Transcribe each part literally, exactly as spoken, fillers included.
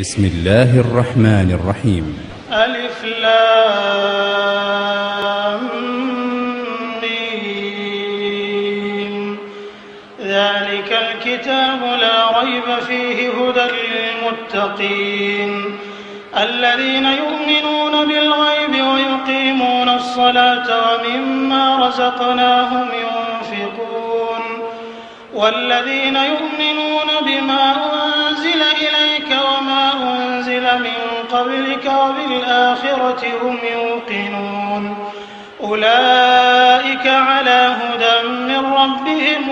بسم الله الرحمن الرحيم. ألف لام ميم. ذلك الكتاب لا ريب فيه هدى للمتقين الذين يؤمنون بالغيب ويقيمون الصلاة ومما رزقناهم ينفقون والذين يؤمنون بما أنزل إليك وما أنزل من قبلك وبالآخرة هم يوقنون أولئك على هدى من ربهم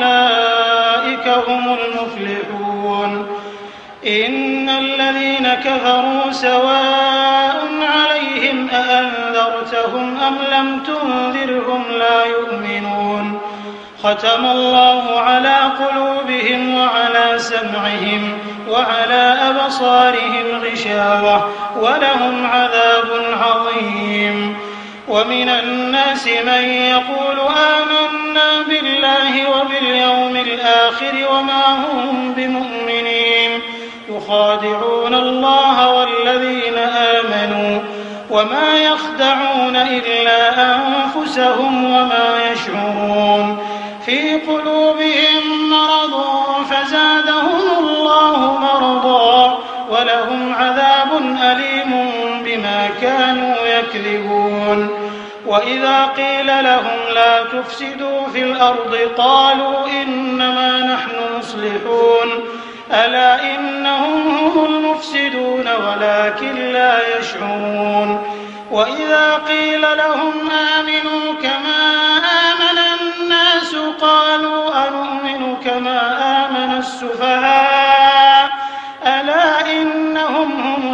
وأولئك هم المفلحون. إن الذين كفروا سواء عليهم أأنذرتهم أم لم تنذرهم لا يؤمنون. ختم الله على قلوبهم وعلى سمعهم وعلى أبصارهم غشاوة ولهم عذاب عظيم. ومن الناس من يقول آمنا بالله وباليوم الآخر وما هم بمؤمنين يخادعون الله والذين آمنوا وما يخدعون إلا أنفسهم وما يشعرون. في قلوبهم مرض فزادهم الله مرضا ولهم عذاب أليم بما كانوا يكذبون. وإذا قيل لهم لا تفسدوا في الأرض قالوا إنما نحن مصلحون ألا إنهم هم المفسدون ولكن لا يشعرون. وإذا قيل لهم آمنوا كما آمن الناس قالوا أنؤمن كما آمن السفهاء ألا إنهم هم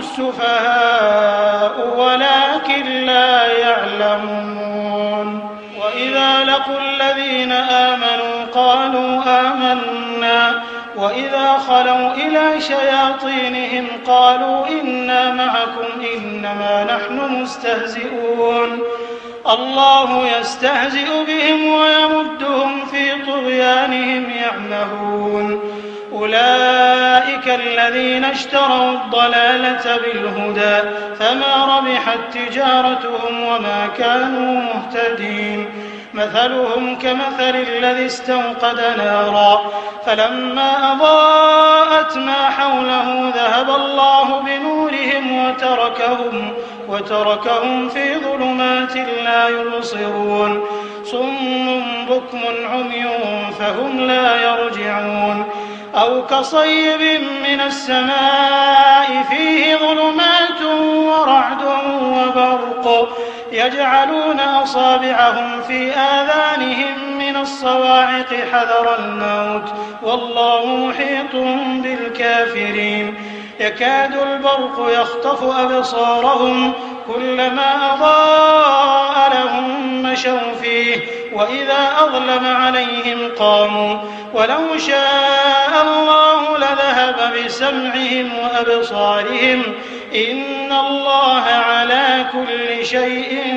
السفهاء ولكن لا يعلمون. وإذا لقوا الذين آمنوا قالوا آمنا وإذا خلوا إلى شياطينهم قالوا إنا معكم إنما نحن مستهزئون. الله يستهزئ بهم ويمدهم في طغيانهم يعمهون. أولئك الذين اشتروا الضلالة بالهدى فما ربحت تجارتهم وما كانوا مهتدين. مثلهم كمثل الذي استوقد نارا فلما أضاءت ما حوله ذهب الله بنورهم وتركهم, وتركهم في ظلمات لا يبصرون. صم بكم عمي فهم لا يرجعون. أو كصيب من السماء فيه ظلمات ورعد وبرق يجعلون أصابعهم في آذانهم من الصواعق حذر الموت والله محيط بالكافرين. يكاد البرق يخطف أبصارهم كلما أضاء لهم مشوا فيه وإذا أظلم عليهم قاموا ولو شاء الله لذهب بسمعهم وأبصارهم إن الله على كل شيء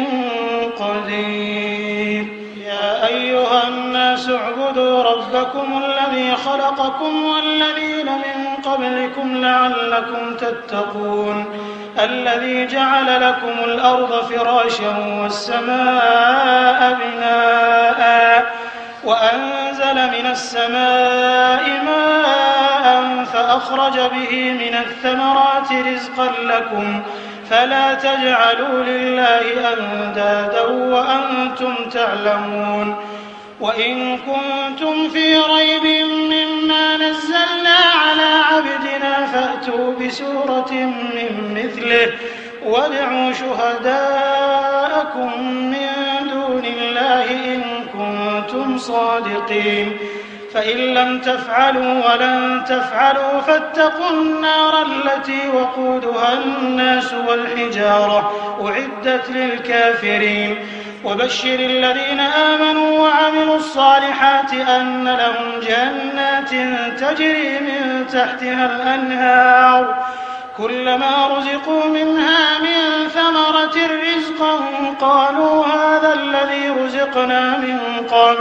قدير. يا أيها الناس اعبدوا ربكم الذي خلقكم والذين من قبلكم لعلكم تتقون الذي جعل لكم الأرض فراشا والسماء بناء وأنزل من السماء ماء فأخرج به من الثمرات رزقا لكم فلا تجعلوا لله أندادا وأنتم تعلمون. وإن كنتم في ريب مما نزلنا على عبدنا فأتوا بسورة من مثله وادعوا شهداءكم من دون الله إن كنتم صادقين. فإن لم تفعلوا ولن تفعلوا فاتقوا النار التي وقودها الناس والحجارة أعدت للكافرين. وبشر الذين آمنوا وعملوا الصالحات أن لهم جنات تجري من تحتها الأنهار كلما رزقوا منها من ثمرة رزقا قالوا هذا الذي رزقنا من قبل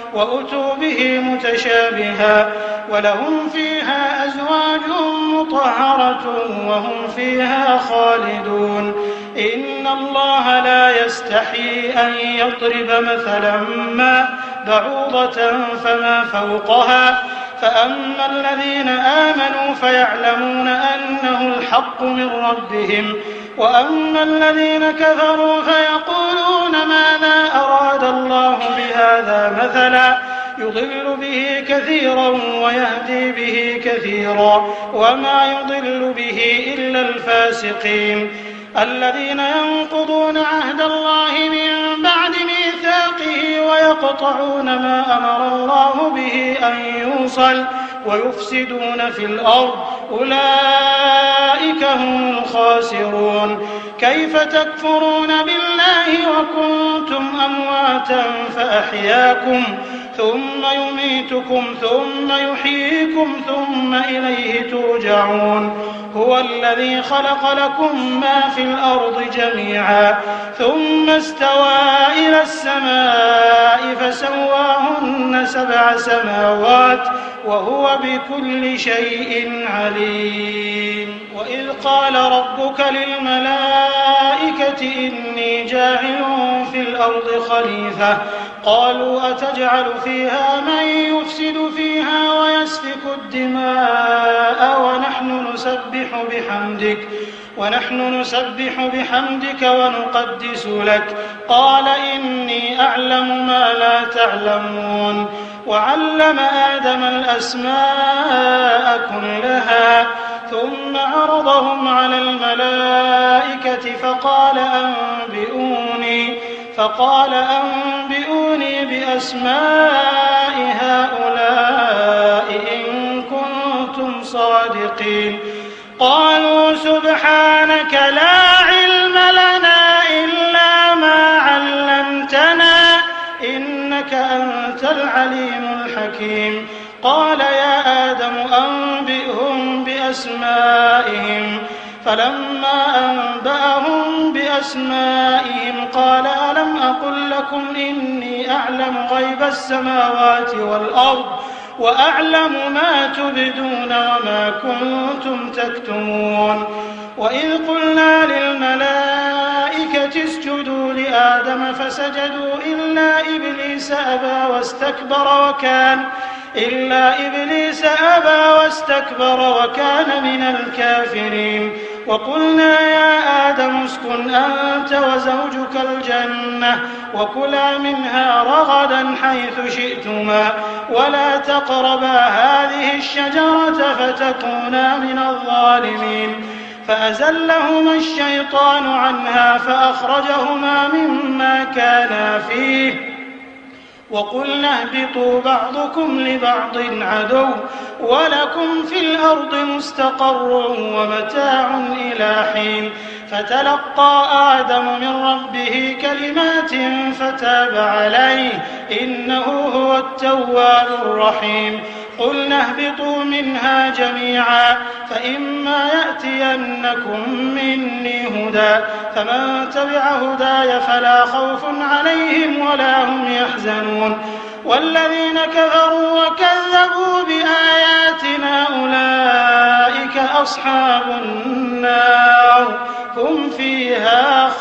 وأتوا به متشابها ولهم فيها أزواج مطهرة وهم فيها خالدون إن الله لا يستحيي أن يضرب مثلا ما بعوضة فما فوقها فأما الذين آمنوا فيعلمون أنه الحق من ربهم وأما الذين كفروا فيقولون ماذا أراد الله بهذا مثلا يضل به كثيرا ويهدي به كثيرا وما يضل به إلا الفاسقين الذين ينقضون عهد الله من بعد ميثاقه ويقطعون ما أمر الله به أن يوصل ويفسدون في الأرض أولئك هم الخاسرون كيف تكفرون بالله وكنتم أمواتا فأحياكم ثم يميتكم ثم يحييكم ثم إليه ترجعون هو الذي خلق لكم ما في الأرض جميعا ثم استوى إلى السماء فسواهن سبع سماوات وهو بكل شيء عليم وإذ قال ربك للملائكة إني جاعل في الأرض خليفة قالوا أتجعل فيها من يفسد فيها ويسفك الدماء ونحن نسبح بحمدك ونحن نسبح بحمدك ونقدس لك قال إني أعلم ما لا تعلمون وعلم آدم الأسماء كلها ثم عرضهم على الملائكة فقال أنبئوني فقال أنبئوني بأسماء هؤلاء إن كنتم صادقين قالوا سبحانك لا علم لنا إلا ما علمتنا إنك أنت العليم الحكيم قال يا آدم أنبئهم بأسمائهم فلما أنبأهم بأسمائهم قال ألم أقل لكم إني أعلم غيب السماوات والأرض وأعلم ما تبدون وما كنتم تكتمون وإذ قلنا للملائكة اسجدوا لآدم فسجدوا إلا إبليس أبى واستكبر وكان إلا إبليس أبى واستكبر وكان من الكافرين وقلنا يا آدم اسكن أنت وزوجك الجنة وكلا منها رغدا حيث شئتما ولا تقربا هذه الشجرة فتكونا من الظالمين فأزلهما الشيطان عنها فأخرجهما مما كانا فيه وقلنا اهبطوا بعضكم لبعض عدو ولكم في الأرض مستقر ومتاع إلى حين فتلقى آدم من ربه كلمات فتاب عليه إنه هو التواب الرحيم قلنا اهبطوا منها جميعا فإما يأتينكم مني هدى فمن تبع هداي فلا خوف عليهم ولا هم يحزنون والذين كفروا وكذبوا بآياتنا أولئك أصحاب النار هم فيها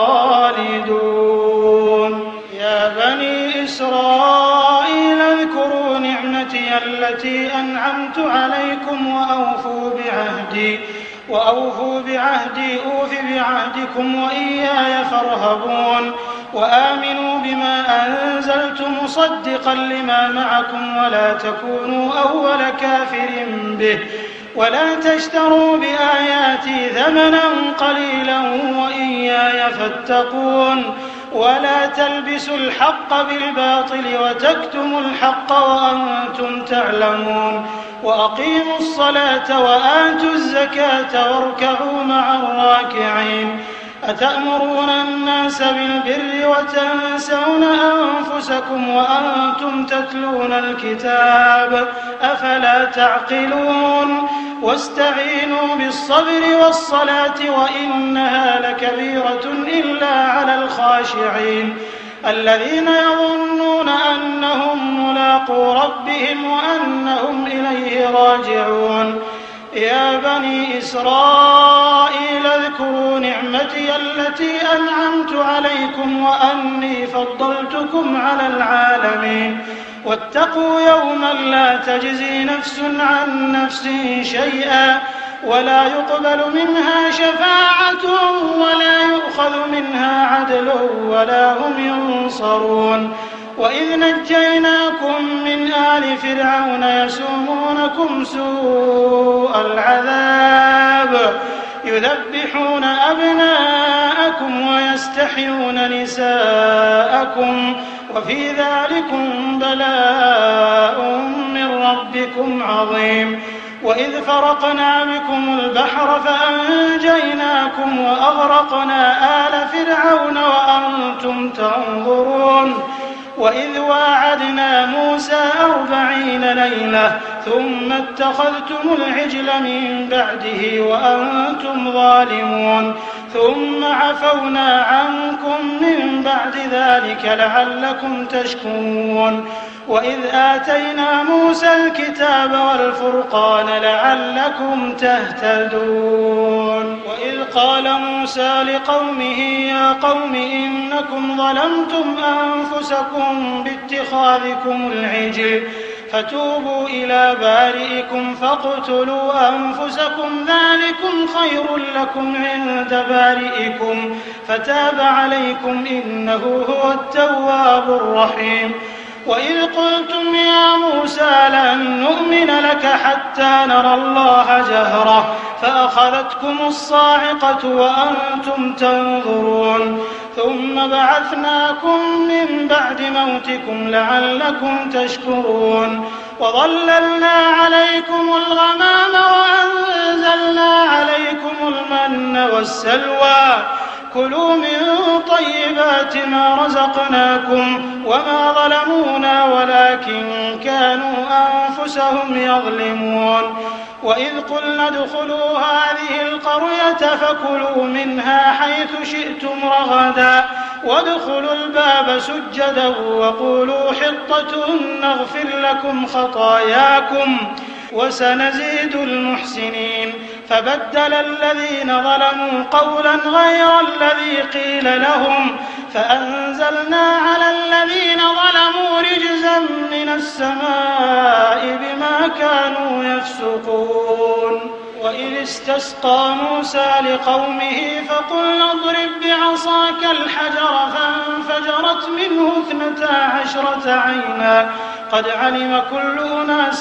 خالدون يا بني إسرائيل اذكروا نعمتي التي أنعمت عليكم وأوفوا بعهدي وأوفوا بعهدي أوف بعهدكم وإياي فارهبون وآمنوا بما أنزلت مصدقا لما معكم ولا تكونوا أول كافر به ولا تشتروا بآياتي ثمنا قليلا وإياي فاتقون ولا تلبسوا الحق بالباطل وتكتموا الحق وأنتم تعلمون وأقيموا الصلاة وآتوا الزكاة واركعوا مع الراكعين أتأمرون الناس بالبر وتنسون أنفسكم وأنتم تتلون الكتاب أفلا تعقلون واستعينوا بالصبر والصلاة وإنها لكبيرة إلا على الخاشعين الذين يظنون أنهم ملاقو ربهم وأنهم إليه راجعون. يا بني إسرائيل اذكروا نعمتي التي أنعمت عليكم وأني فضلتكم على العالمين واتقوا يوما لا تجزي نفس عن نفس شيئا ولا يقبل منها شفاعة ولا يؤخذ منها عدل ولا هم ينصرون. وإذ نجيناكم من آل فرعون يسومونكم سوء العذاب يذبحون أبناءكم ويستحيون نساءكم وفي ذلكم بلاء من ربكم عظيم. وإذ فرقنا بكم البحر فأنجيناكم وأغرقنا آل فرعون وأنتم تنظرون. وإذ واعدنا موسى أربعين ليلة ثم اتخذتم العجل من بعده وأنتم ظالمون ثم عفونا عنكم من بعد ذلك لعلكم تشكرون. وإذ آتينا موسى الكتاب والفرقان لعلكم تهتدون. وإذ قال موسى لقومه يا قوم إنكم ظلمتم أنفسكم باتخاذكم العجل فتوبوا إلى بارئكم فاقتلوا أنفسكم ذلكم خير لكم عند بارئكم فتاب عليكم إنه هو التواب الرحيم. وإذ قلتم يا موسى لن نؤمن لك حتى نرى الله جهرة فأخذتكم الصاعقة وأنتم تنظرون ثم بعثناكم من بعد موتكم لعلكم تشكرون. وظللنا عليكم الغمام وأنزلنا عليكم المن والسلوى كلوا من طيبات ما رزقناكم وما ظلمونا ولكن كانوا أنفسهم يظلمون. وإذ قلنا ادخلوا هذه القرية فكلوا منها حيث شئتم رغدا وادخلوا الباب سجدا وقولوا حطة نغفر لكم خطاياكم وسنزيد المحسنين. فبدل الذين ظلموا قولا غير الذي قيل لهم فأنزلنا على الذين ظلموا رجزا من السماء بما كانوا يفسقون. وإذ استسقى موسى لقومه فقلنا اضرب بعصاك الحجر فانفجرت منه اثنتا عشرة عينا قد علم كل أناس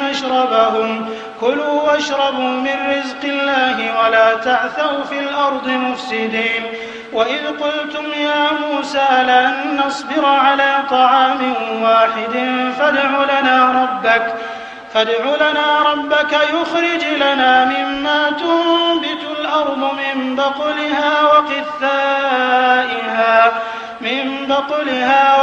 مشربهم كلوا واشربوا من رزق الله ولا تعثوا في الأرض مفسدين. وإذ قلتم يا موسى لن نصبر على طعام واحد فادع لنا ربك فادع لنا ربك يخرج لنا مما تنبت الأرض من بقلها وقثائها من بقلها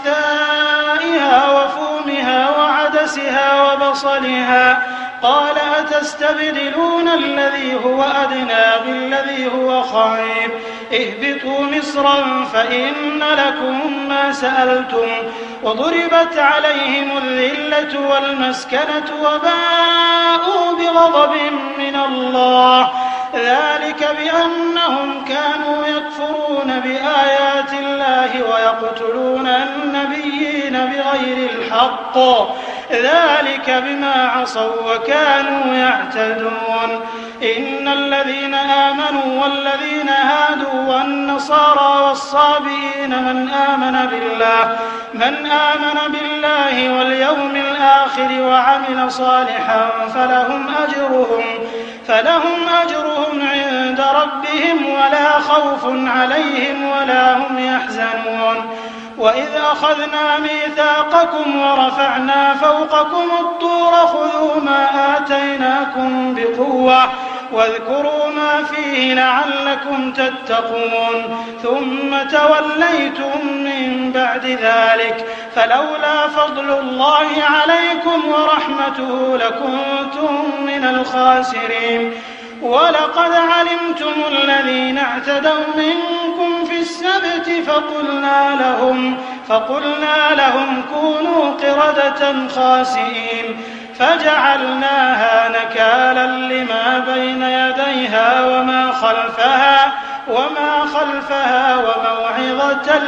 وقثائها وفومها وعدسها وبصلها قال أتستبدلون الذي هو أدنى بالذي هو خير اهبطوا مصرا فإن لكم ما سألتم وضربت عليهم الذلة والمسكنة وباءوا بغضب من الله ذلك بأنهم كانوا يكفرون بآيات الله ويقتلون النبيين بغير الحق ذلك بما عصوا وكانوا يعتدون. إن الذين آمنوا والذين هادوا والنصارى والصابئين من آمن بالله من آمن بالله واليوم الآخر وعمل صالحا فلهم أجرهم فلهم أجرهم عند ربهم ولا خوف عليهم ولا هم يحزنون. وإذ أخذنا ميثاقكم ورفعنا فوقكم الطور خذوا ما آتيناكم بقوة واذكروا ما فيه لعلكم تتقون ثم توليتم من بعد ذلك فلولا فضل الله عليكم ورحمته لكنتم من الخاسرين. ولقد علمتم الذين اعتدوا منكم في السبت فقلنا لهم, فقلنا لهم كونوا قردة خاسئين فجعلناها نكالا لما بين يديها وما خلفها وما خلفها وموعظة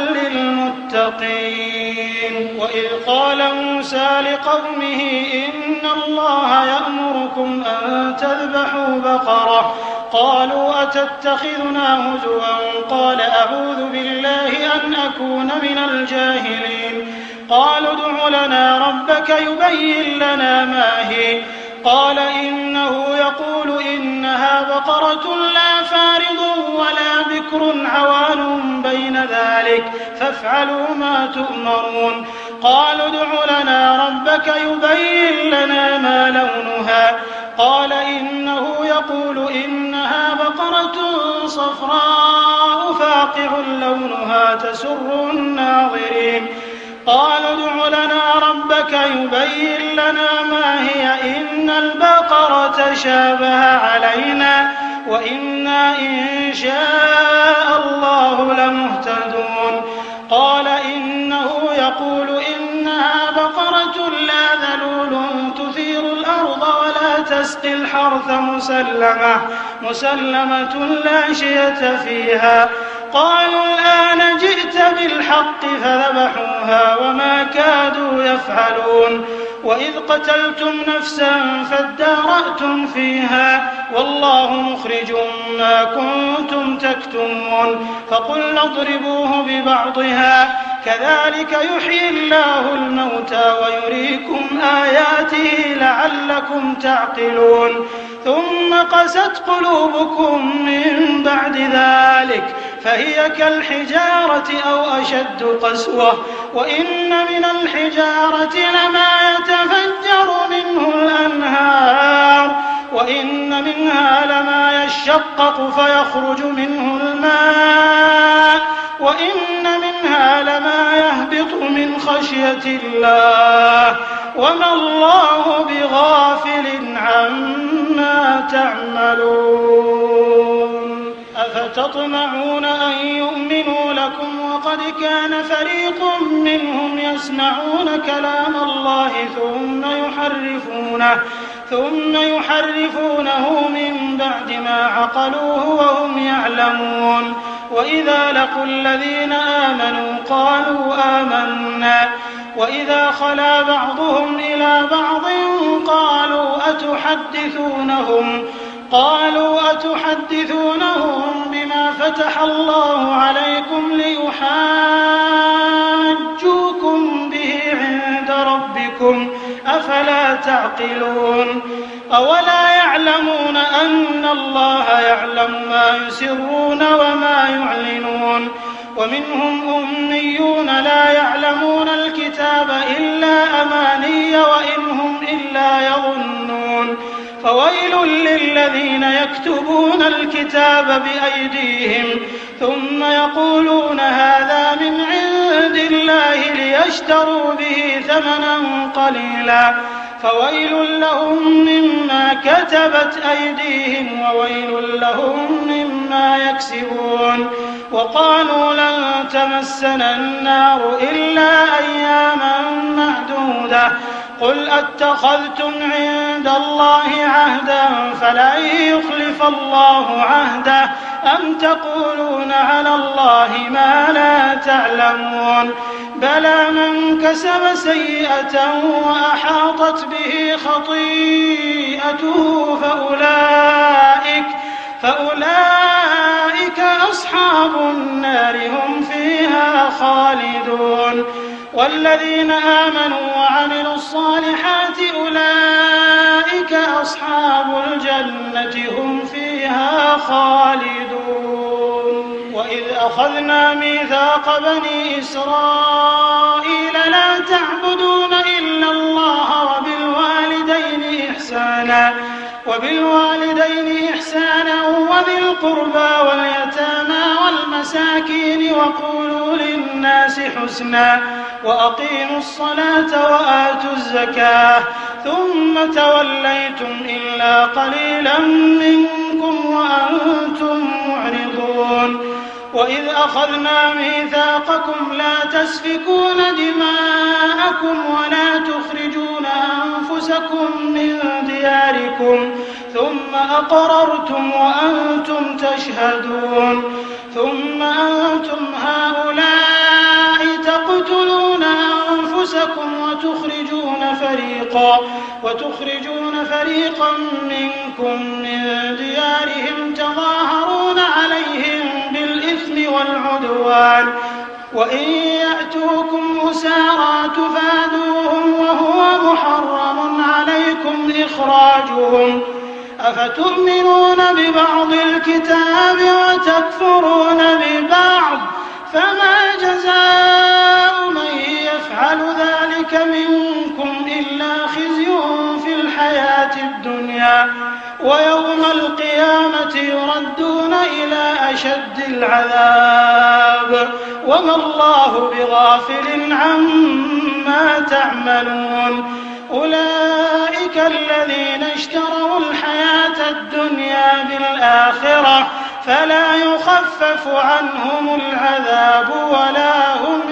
للمتقين. وإذ قال موسى لقومه إن الله يأمركم أن تذبحوا بقرة قالوا أتتخذنا هزوا قال أعوذ بالله أن أكون من الجاهلين. قالوا ادع لنا ربك يبين لنا ما هي قال إنه يقول إنها بقرة لا فارض ولا بكر عوان بين ذلك فافعلوا ما تؤمرون. قالوا ادع لنا ربك يبين لنا ما لونها قال إنه يقول إنها بقرة صفراء فاقع لونها تسر الناظرين. قالوا ادع لنا ربك يبين لنا ما هي إن البقرة شابه علينا وإنا إن شاء الله لمهتدون. قال إنه يقول إنها بقرة لا ذلول تثير الأرض ولا تسقي الحرث مسلمة, مسلمة لا شية فيها. قالوا الآن جئت بالحق فذبحوها وما كادوا يفعلون. وإذ قتلتم نفسا فادارأتم فيها والله مخرج ما كنتم تكتمون. فقلنا اضربوه ببعضها كذلك يحيي الله الموتى ويريكم آياته لعلكم تعقلون. ثم قست قلوبكم من بعد ذلك فهي كالحجارة أو أشد قسوة وإن من الحجارة لما يتفجر منه الأنهار وإن منها لما يشقق فيخرج منه الماء وإن منها لما يهبط من خشية الله وما الله بغافل عما تعملون. أفتطمعون أن يؤمنوا لكم وقد كان فريق منهم يسمعون كلام الله ثم يحرفونه ثم يحرفونه من بعد ما عقلوه وهم يعلمون. وإذا لقوا الذين آمنوا قالوا آمنا وإذا خلا بعضهم إلى بعض قالوا أتحدثونهم قالوا أتحدثونهم بما فتح الله عليكم ليحاجوكم به عند ربكم أفلا تعقلون. أولا يعلمون أن الله يعلم ما يسرون وما يعلنون. ومنهم أميون لا يعلمون الكتاب إلا أماني وإن هم إلا يظنون. فويل للذين يكتبون الكتاب بأيديهم ثم يقولون هذا من عند الله ليشتروا به ثمنا قليلا فويل لهم مما كتبت أيديهم وويل لهم مما يكسبون. وقالوا لن تمسنا النار إلا أياما معدودة قل أتخذتم عند الله عهدا فلن يخلف الله عهده أم تقولون على الله ما لا تعلمون. بلى من كسب سيئة وأحاطت به خطيئته فأولئك, فأولئك أصحاب النار هم فيها خالدون. والذين آمنوا وعملوا الصالحات أولئك أصحاب الجنة هم فيها خالدون. وإذ أخذنا ميثاق بني إسرائيل لا تعبدون إلا الله وبالوالدين إحسانا وبالوالدين إحسانا وذي القربى واليتامى والمساكين وقولوا للناس حسنا وأقيموا الصلاة وآتوا الزكاة ثم توليتم إلا قليلا منكم وأنتم معرضون وإذ أخذنا ميثاقكم لا تسفكون دماءكم ولا تخرجون أنفسكم من دياركم ثم أقررتم وأنتم تشهدون ثم أنتم هؤلاء تقتلون أنفسكم وتخرجون فريقا وتخرجون فريقا منكم من ديارهم تظاهرون عليهم بالإثم والعدوان وإن يأتوكم أسارى تفادوهم وهو محرم عليكم إخراجهم أفتؤمنون ببعض الكتاب وتكفرون ببعض فما جزاء من يفعل ذلك منكم إلا خزي في الحياة الدنيا ويوم القيامة يردون إلى أشد العذاب وما الله بغافل عما تعملون أولئك الذين اشتروا الحياة الدنيا بالآخرة فلا يخفف عنهم العذاب ولا هم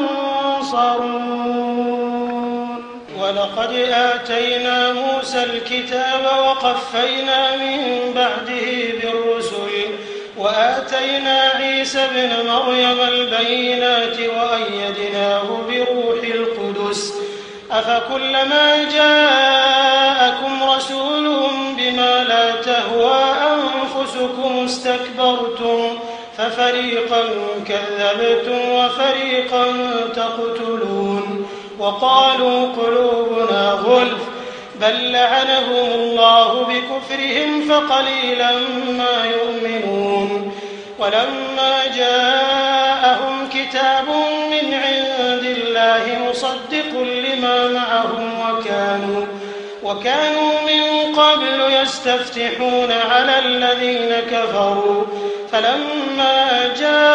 ينصرون ولقد آتينا موسى الكتاب وقفينا من بعده بالرسل وآتينا عيسى ابن مريم البينات وأيدناه بروح القدس أفكلما جاءكم رسول بما لا تهوى أنفسكم استكبرتم ففريقا كذبتم وفريقا تقتلون وقالوا قلوبنا غلف بل لعنهم الله بكفرهم فقليلا ما يؤمنون ولما جاءهم كتاب من عند الله مصدق لما معهم وكانوا وكانوا من قبل يستفتحون على الذين كفروا فلما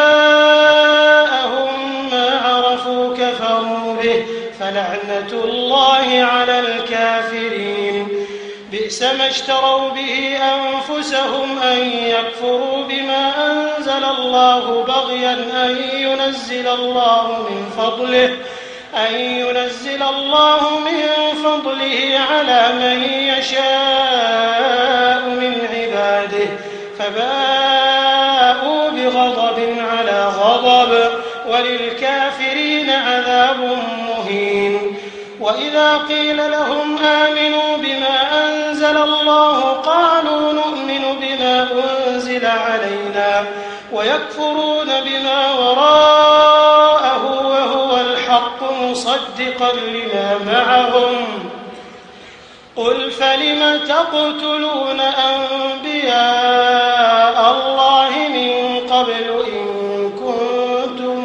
جاءهم ما عرفوا كفروا به فلعنة الله على الكافرين بئس ما اشتروا به أنفسهم أن يكفروا بما أنزل الله بغيا أن ينزل الله من فضله أن ينزل الله من فضله على من يشاء من عباده فباءوا بغضب على غضب وللكافرين عذاب مهين وإذا قيل لهم آمنوا بما أنزل الله قالوا نؤمن بما أنزل علينا ويكفرون بما وراءه وهو الحق مصدقا لما معهم قل فلم تقتلون أنبياء الله من قبل إن كنتم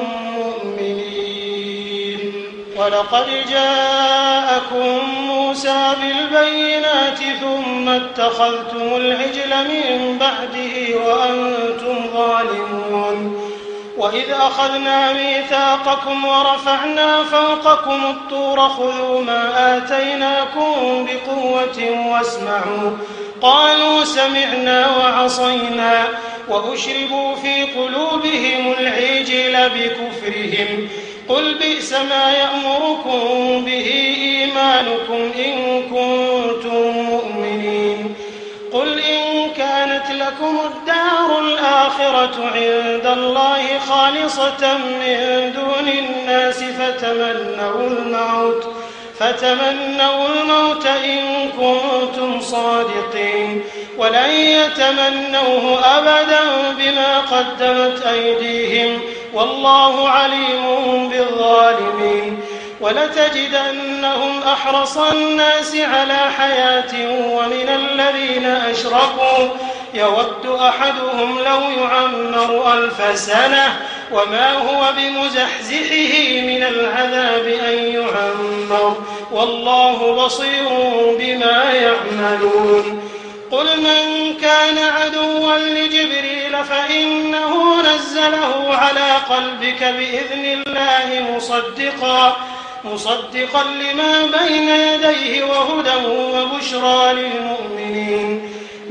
مؤمنين ولقد جاءكم موسى بالبينات ثم اتخذتم العجل من بعده وأنتم ظالمون وإذ أخذنا ميثاقكم ورفعنا فوقكم الطور خذوا ما آتيناكم بقوة واسمعوا قالوا سمعنا وعصينا وأشربوا في قلوبهم العجل بكفرهم قل بئس ما يأمركم به إيمانكم إن كنتم مؤمنين قل إن كانت لكم الدار الآخرة عند الله خالصة من دون الناس فتمنوا الموت فتمنوا الموت إن كنتم صادقين ولن يتمنوه أبدا بما قدمت أيديهم والله عليم بالظالمين ولتجدنهم أحرص الناس على حياة ومن الذين أشركوا يود أحدهم لو يعمر ألف سنة وما هو بمزحزحه من العذاب أن يعمر والله بصير بما يعملون قل من كان عدوا لجبريل فإنه نزله على قلبك بإذن الله مصدقا مصدقا لما بين يديه وهدى وبشرى للمؤمنين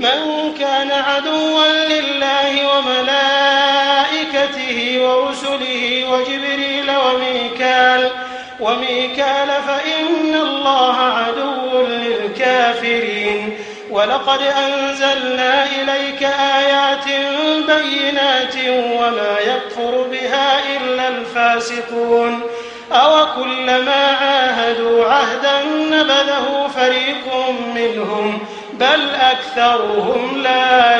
من كان عدوا لله وملائكته ورسله وجبريل وميكال وميكال فإن الله عدو للكافرين ولقد أنزلنا إليك آيات بينات وما يكفر بها إلا الفاسقون أوكلما عاهدوا عهدا نبذه فريق منهم بل أكثرهم لا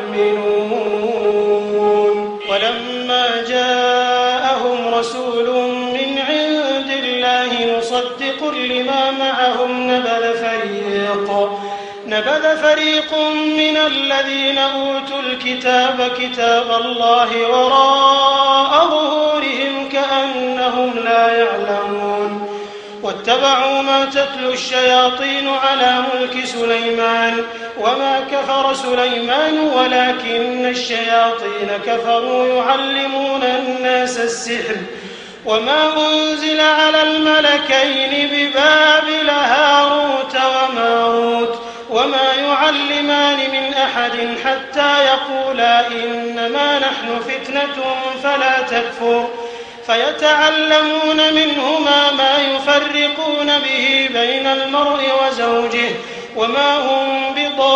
يؤمنون ولما جاءهم رسول من عند الله مصدق لما معهم نبذ فريق نبذ فريق من الذين أوتوا الكتاب كتاب الله وراء ظهورهم كأنهم لا يعلمون واتبعوا ما تتلو الشياطين على ملك سليمان وما كفر سليمان ولكن الشياطين كفروا يعلمون الناس السحر وما أنزل على الملكين ببابل هاروت وماروت وما يعلمان من أحد حتى يقولا إنما نحن فتنة فلا تكفر فيتعلمون منهما ما يفرقون به بين المرء وزوجه وما هم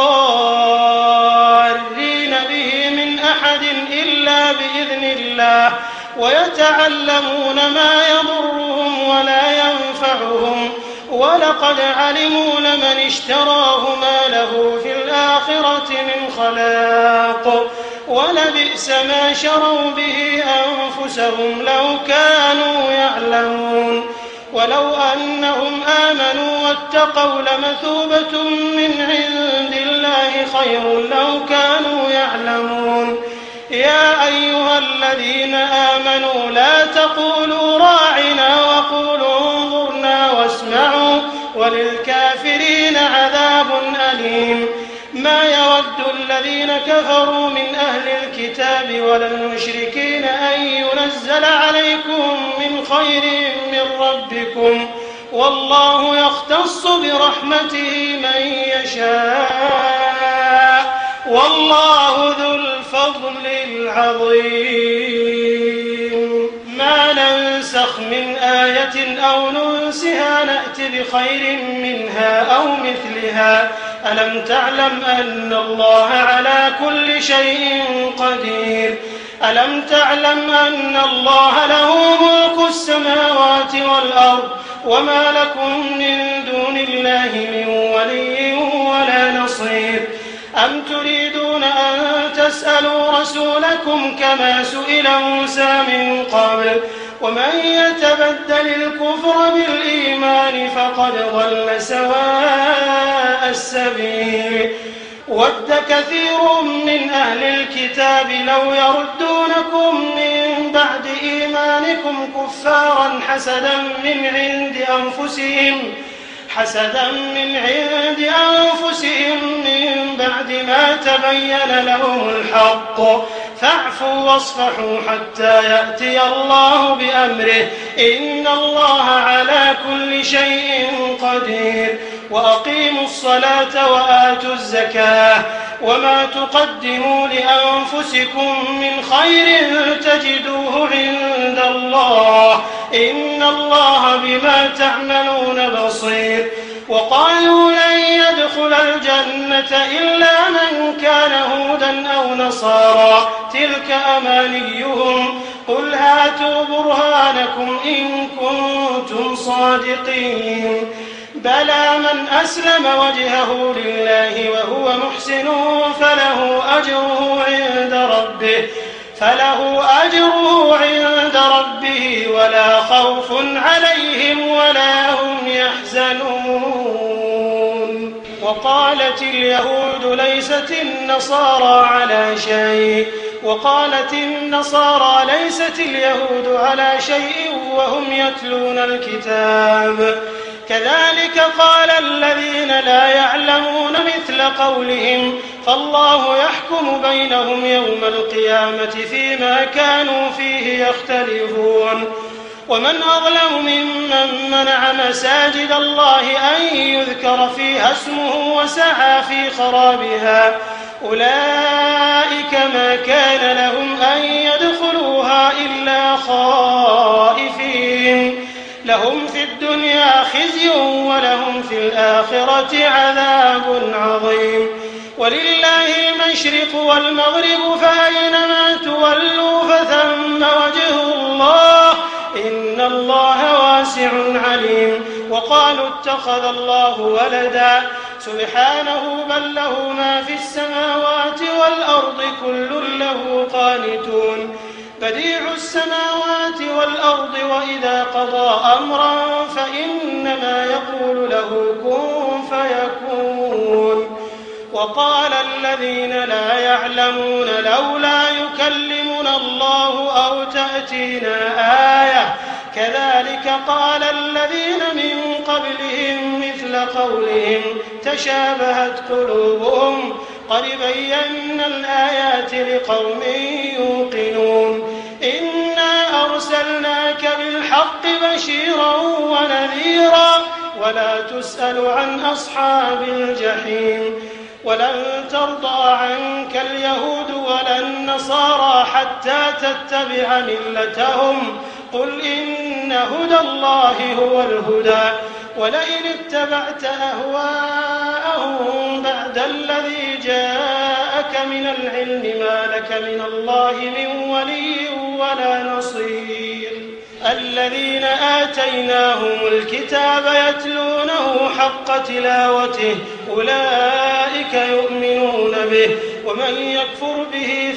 بضارين به من أحد إلا بإذن الله ويتعلمون ما يضرهم ولا ينفعهم ولقد علموا لمن اشتراه ما له في الآخرة من خلاق ولبئس ما شروا به أنفسهم لو كانوا يعلمون ولو أنهم آمنوا واتقوا لمثوبة من عند الله خير لو كانوا يعلمون يا أيها الذين آمنوا لا تقولوا راعنا وقولوا انظرنا واسمعوا وللكافرين عذاب أليم ما يود الذين كفروا من أهل الكتاب ولا المشركين أن ينزل عليكم من خير من ربكم والله يختص برحمته من يشاء والله ذو الفضل العظيم ما ننسخ من آية أو ننسها نأت بخير منها أو مثلها ألم تعلم أن الله على كل شيء قدير ألم تعلم أن الله له ملك السماوات والأرض وما لكم من دون الله من ولي ولا نصير أم تريدون أن تسألوا رسولكم كما سئل موسى من قبل ومن يتبدل الكفر بالإيمان فقد ضل سواء السبيل ود كثير من أهل الكتاب لو يردونكم من بعد إيمانكم كفارا حسدا من عند أنفسهم حسدا من عند أنفسهم من بعد ما تبين لهم الحق فاعفوا واصفحوا حتى يأتي الله بأمره إن الله على كل شيء قدير وأقيموا الصلاة وآتوا الزكاة وما تقدموا لأنفسكم من خير تجدوه عند الله إن الله بما تعملون بصير وقالوا لن يدخل الجنة إلا من كان هودا أو نصارى تلك أمانيهم قل هاتوا برهانكم إن كنتم صادقين بلى من أسلم وجهه لله وهو محسن فله أجره عند ربه فله أجره عند ربه ولا خوف عليهم ولا هم يحزنون وقالت اليهود ليست النصارى على شيء وقالت النصارى ليست اليهود على شيء وهم يتلون الكتاب كذلك قال الذين لا يعلمون مثل قولهم فالله يحكم بينهم يوم القيامة فيما كانوا فيه يختلفون ومن أظلم ممن منع مساجد الله أن يذكر فيها اسمه وسعى في خرابها أولئك ما كان لهم أن يدخلوها إلا خائفين لهم في الدنيا خزي ولهم في الآخرة عذاب عظيم ولله المشرق والمغرب فأينما تولوا فثم وجه الله إن الله واسع عليم وقالوا اتخذ الله ولدا سبحانه بل له ما في السماوات والأرض كل له قانتون بديع السماوات والأرض وإذا قضى أمرا فإنما يقول له كن فيكون وقال الذين لا يعلمون لولا يكلمنا الله أو تأتينا آية كذلك قال الذين من قبلهم مثل قولهم تشابهت قلوبهم قد بينا الآيات لقوم يوقنون إنا أرسلناك بالحق بشيرا ونذيرا ولا تسأل عن أصحاب الجحيم ولن ترضى عنك اليهود ولا النصارى حتى تتبع ملتهم قل إن هدى الله هو الهدى ولئن اتبعت أهواءهم بعد الذي جاءك من العلم ما لك من الله من ولي ولا نصير الذين آتيناهم الكتاب يتلونه حق تلاوته أولئك يؤمنون به ومن يكفر به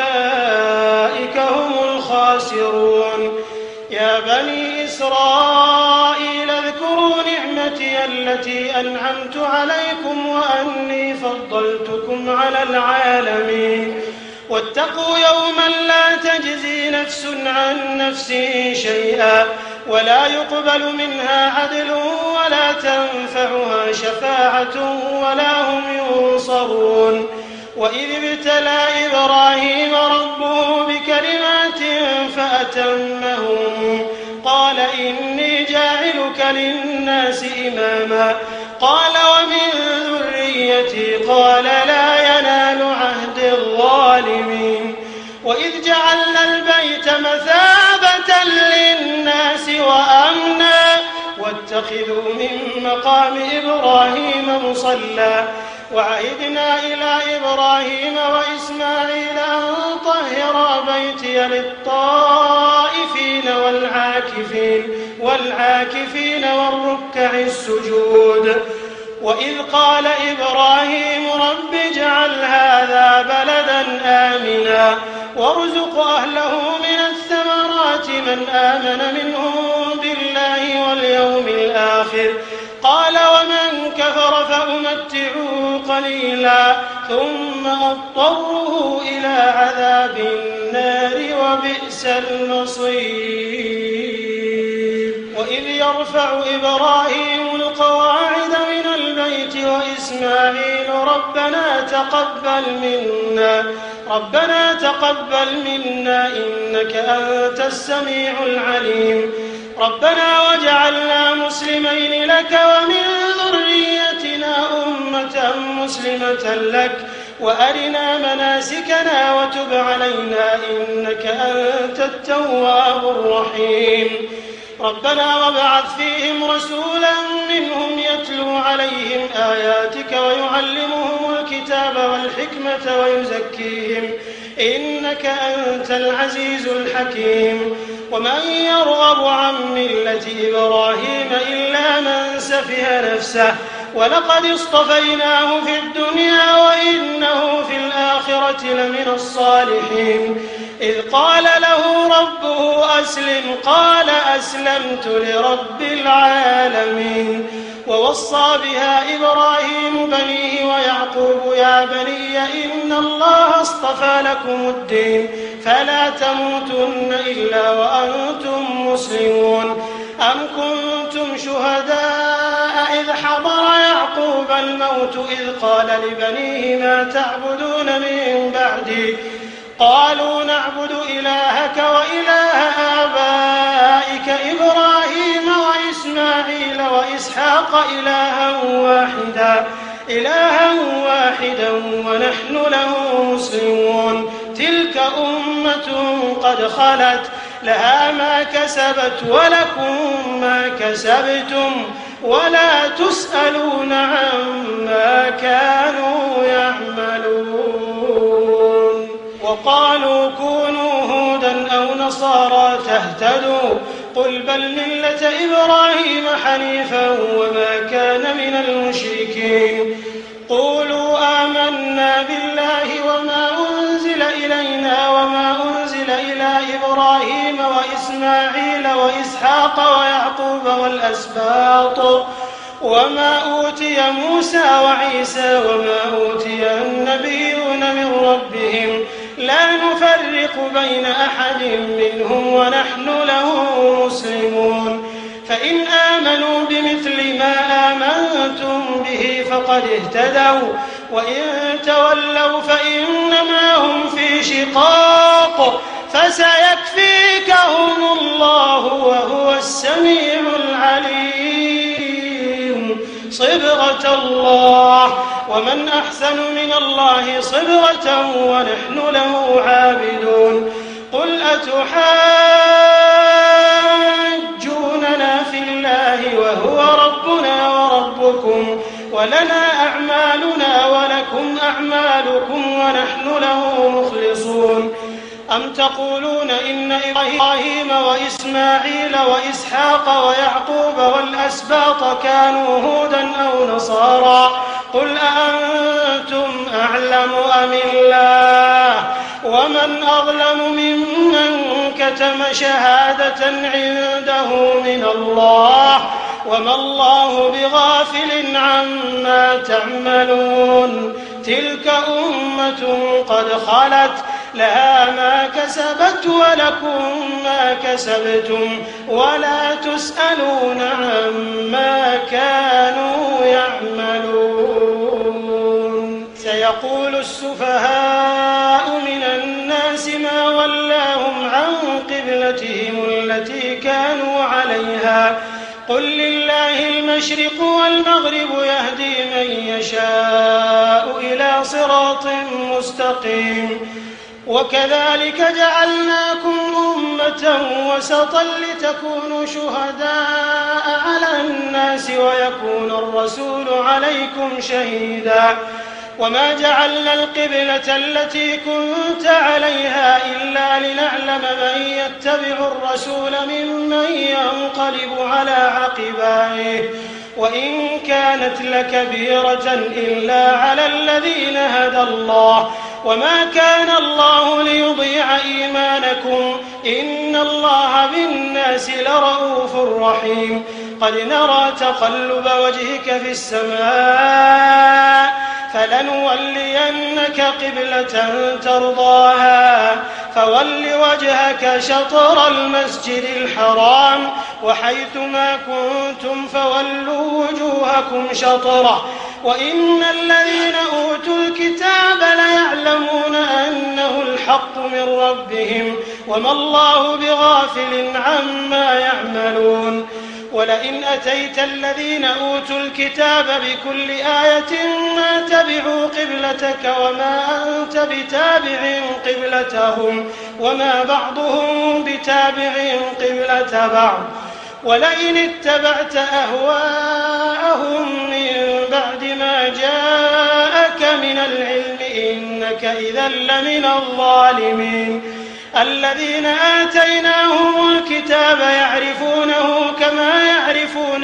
فأولئك هم الخاسرون يا بني إسرائيل اذكروا نعمتي التي أنعمت عليكم وأني فضلتكم على العالمين واتقوا يوما لا تجزي نفس عن نفس شيئا ولا يقبل منها عدل ولا تنفعها شفاعة ولا هم ينصرون وإذ ابتلى إبراهيم ربه بكلمات فأتمهم قال إني جاعلك للناس إماما قال ومن ذريتي قال لا ينال عهد الظالمين وإذ جعلنا البيت مثابة للناس وأمنا واتخذوا من مقام إبراهيم مصلى وعهدنا إلى إبراهيم وإسماعيل أن طهرا بيتي للطائفين والعاكفين والعاكفين والركع السجود وإذ قال إبراهيم رب اجعل هذا بلدا آمنا وارزق أهله من الثمرات من آمن منهم بالله واليوم الآخر قال ومن كفر فأمتعه قليلا ثم أضطره إلى عذاب النار وبئس المصير وإذ يرفع إبراهيم القواعد من البيت وإسماعيل ربنا تقبل منا ربنا تقبل منا إنك أنت السميع العليم ربنا واجعلنا مسلمين لك ومن ذريتنا أمة مسلمة لك وأرنا مناسكنا وتب علينا إنك أنت التواب الرحيم ربنا وابعث فيهم رسولا منهم يتلو عليهم آياتك ويعلمهم الكتاب والحكمة ويزكيهم إنك أنت العزيز الحكيم ومن يرغب عن ملة إبراهيم إلا من سفه نفسه ولقد اصطفيناه في الدنيا وإنه في الآخرة لمن الصالحين إذ قال له ربه أسلم قال أسلمت لرب العالمين ووصى بها إبراهيم بنيه ويعقوب يا بني إن الله اصطفى لكم الدين فلا تموتن إلا وأنتم مسلمون أم كنتم شهداء إذ حضر يعقوب الموت إذ قال لبنيه ما تعبدون من بعدي قالوا نعبد إلهك وإله آبائك إبراهيم وإسماعيل وإسحاق إلها واحدا إلها واحدا ونحن له مسلمون تلك أمة قد خلت لها ما كسبت ولكم ما كسبتم ولا تسألون عما كانوا يعملون. وقالوا كونوا هودا أو نصارى تهتدوا قل بل ملة إبراهيم حنيفا وما كان من المشركين. قولوا آمنا بالله وما أنزل إلينا وما أنزل إلى إبراهيم وإسماعيل وإسحاق ويعقوب والأسباط وما أوتي موسى وعيسى وما أوتي النبيون من ربهم لا نفرق بين أحد منهم ونحن له مسلمون. فإن آمنوا بمثل ما آمنتم به فقد اهتدوا وإن تولوا فإنما هم في شقاق فسيكفيكهم الله وهو السميع العليم. صبغة الله ومن أحسن من الله صبغة ونحن له عابدون. قل أتحاجوننا في الله وهو ربنا وربكم ولنا أعمالنا ولكم أعمالكم ونحن له مخلصون. أم تقولون إن إبراهيم وإسماعيل وإسحاق ويعقوب والأسباط كانوا هودا أو نصارى قل أأنتم أعلم أم الله ومن أظلم ممن كتم شهادة عنده من الله وما الله بغافل عما تعملون. تلك أمة قد خلت لها ما كسبت ولكم ما كسبتم ولا تسألون عما كانوا يعملون. سيقول السفهاء من الناس ما ولاهم عن قبلتهم التي كانوا عليها قل لله المشرق والمغرب يهدي من يشاء إلى صراط مستقيم. وكذلك جعلناكم أمة وسطا لتكونوا شهداء على الناس ويكون الرسول عليكم شهيدا. وما جعلنا القبلة التي كنت عليها إلا لنعلم من يتبع الرسول ممن ينقلب على عقبيه وإن كانت لكبيرة إلا على الذين هدى الله وما كان الله ليضيع إيمانكم إن الله بالناس لرؤوف رحيم. قد نرى تقلب وجهك في السماء فلنولينك قبلة ترضاها فول وجهك شطر المسجد الحرام وحيث ما كنتم فولوا وجوهكم شطره وإن الذين أوتوا الكتاب ليعلمون أنه الحق من ربهم وما الله بغافل عما يعملون. ولئن أتيت الذين أوتوا الكتاب بكل آية ما تبعوا قبلتك وما أنت بتابع قبلتهم وما بعضهم بتابع قبلة بعض. ولئن اتبعت أهواءهم من بعد ما جاءك من العلم إنك إذا لمن الظالمين. الذين آتيناهم الكتاب يعرفونه كما يعرفون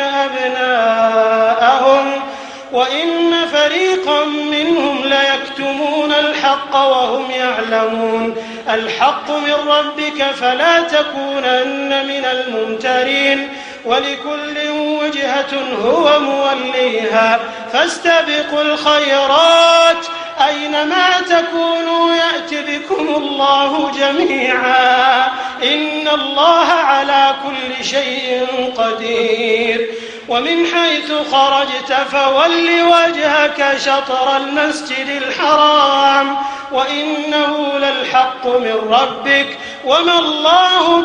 أبناءهم وإن فريقا منهم ليكتمون الحق وهم يعلمون. الحق من ربك فلا تكونن من الممترين ولكل وجهة هو موليها فاستبقوا الخيرات أينما تكونوا يأت بكم الله جميعا إن الله على كل شيء قدير. ومن حيث خرجت فول وجهك شطر المسجد الحرام وإنه للحق من ربك وما الله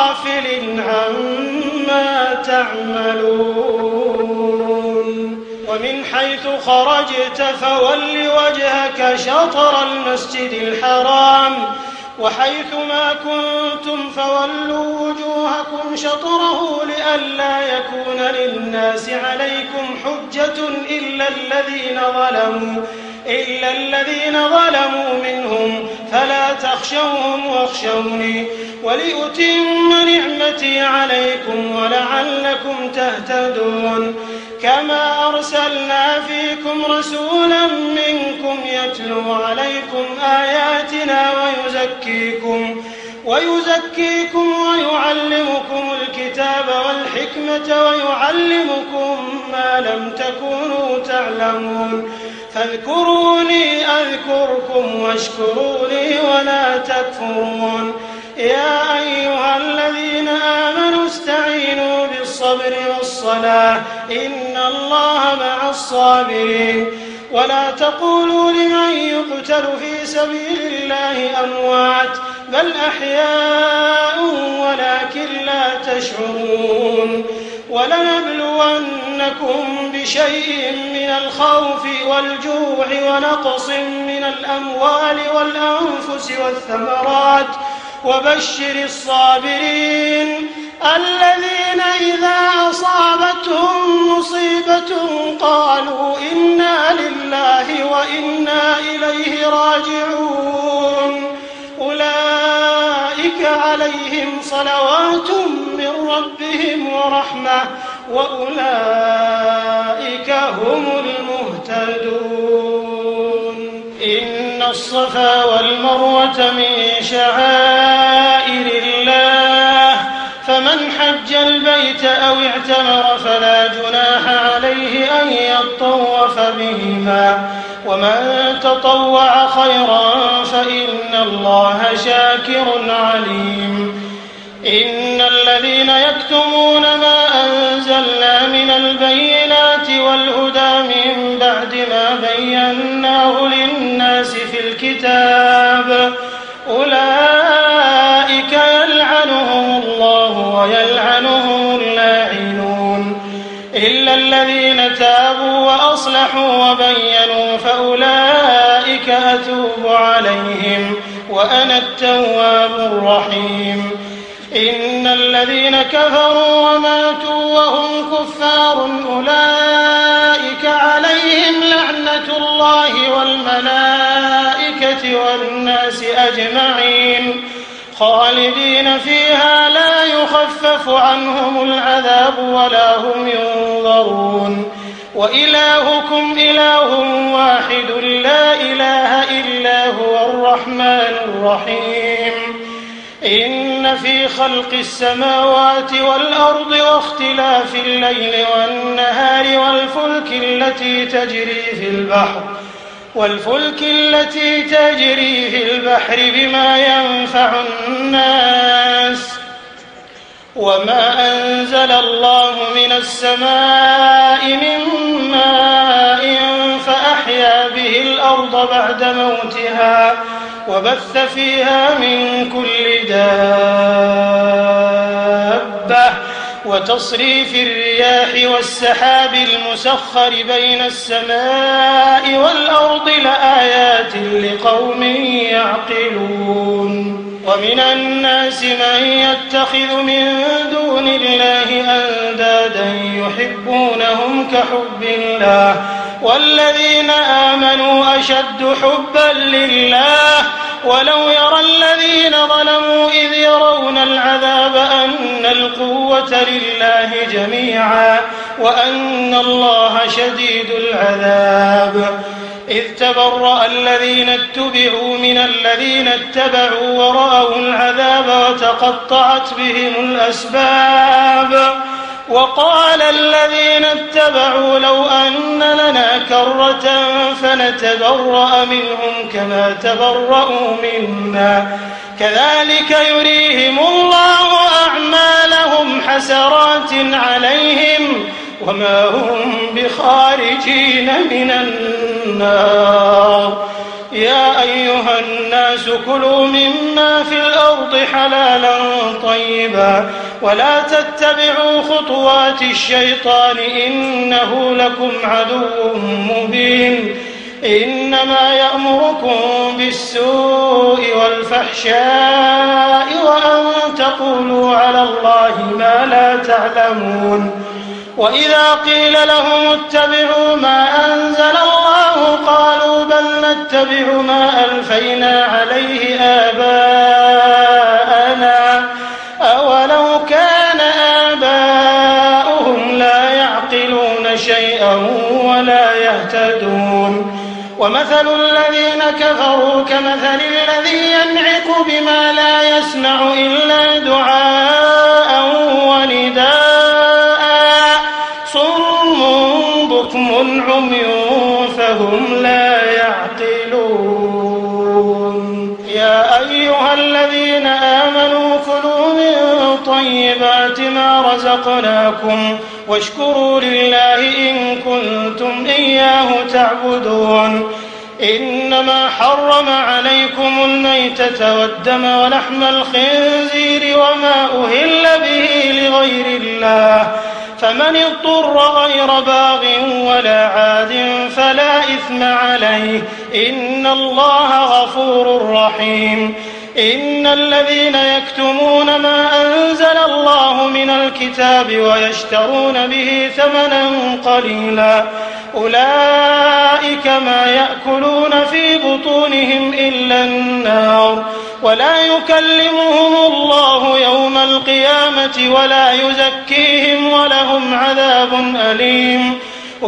بغافل عما تعملون. ومن حيث خرجت فول وجهك شطر المسجد الحرام وحيث ما كنتم فولوا وجوهكم شطره لئلا يكون للناس عليكم حجة إلا الذين ظلموا إلا الذين ظلموا منهم فلا تخشوهم واخشوني ولأتم نعمتي عليكم ولعلكم تهتدون كما أرسلنا فيكم رسولا منكم يتلو عليكم آياتنا ويزكيكم ويزكيكم ويعلمكم الكتاب والحكمة ويعلمكم ما لم تكونوا تعلمون فاذكروني أذكركم واشكروا لي ولا تكفرون يا أيها الذين آمنوا استعينوا بالصبر والصلاة إن الله مع الصابرين ولا تقولوا لمن يقتل في سبيل الله أموات بل أحياء ولكن لا تشعرون ولنبلونكم بشيء من الخوف والجوع ونقص من الأموال والأنفس والثمرات وبشر الصابرين الذين إذا أصابتهم مصيبة قالوا إنا لله وإنا إليه راجعون أولئك عليهم صلوات من ربهم ورحمة وأولئك هم المهتدون إن الصفا والمروة من شعائر الله فمن حج البيت أو اعتمر فلا جناح عليه أن يطوف بهما ومن تطوع خيرا فإن الله شاكر عليم إن الذين يكتمون ما أنزلنا من البينات والهدى من بعد ما بيناه للناس في الكتاب أولئك يلعنهم الله ويلعنهم اللاعنون إلا الذين تابوا وأصلحوا وبينوا فأولئك أتوب عليهم وأنا التواب الرحيم إن الذين كفروا وماتوا وهم كفار أولئك عليهم لعنة الله والملائكة والناس أجمعين خالدين فيها لا يخفف عنهم العذاب ولا هم ينظرون وإلهكم إله واحد لا إله إلا هو الرحمن الرحيم إن في خلق السماوات والأرض واختلاف الليل والنهار والفلك التي تجري في البحر والفلك التي تجري في البحر بما ينفع الناس وما أنزل الله من السماء من ماء فأحيا به الأرض بعد موتها وبث فيها من كل دابة وتصريف الرياح والسحاب المسخر بين السماء والأرض لآيات لقوم يعقلون ومن الناس من يتخذ من دون الله أندادا يحبونهم كحب الله والذين آمنوا أشد حبا لله ولو يرى الذين ظلموا إذ يرون العذاب أن القوة لله جميعا وأن الله شديد العذاب إذ تبرأ الذين اتبعوا من الذين اتبعوا ورأوا العذاب وتقطعت بهم الأسباب وقال الذين اتبعوا لو أن لنا كرة فنتبرأ منهم كما تبرأوا منا كذلك يريهم الله أعمالهم حسرات عليهم وما هم بخارجين من النار يا أيها الناس كلوا مما في الأرض حلالا طيبا ولا تتبعوا خطوات الشيطان إنه لكم عدو مبين إنما يأمركم بالسوء والفحشاء وأن تقولوا على الله ما لا تعلمون وإذا قيل لهم اتبعوا ما أنزل الله قالوا بل نتبع ما ألفينا عليه آباءنا أولو كان آباؤهم لا يعقلون شيئا ولا يهتدون ومثل الذين كفروا كمثل الذي ينعق بما لا يسمع إلا دعاء ونداء صم بكم عمي فهم لا يعقلون يا أيها الذين آمنوا كلوا من طيبات ما رزقناكم واشكروا لله إن كنتم إياه تعبدون إنما حرم عليكم الميتة والدم ولحم الخنزير وما أهل به لغير الله فمن اضطر غير باغ ولا عاد فلا إثم عليه إن الله غفور رحيم إن الذين يكتمون ما أنزل الله من الكتاب ويشترون به ثمنا قليلا أولئك ما يأكلون في بطونهم إلا النار ولا يكلمهم الله يوم القيامة ولا يزكيهم ولهم عذاب أليم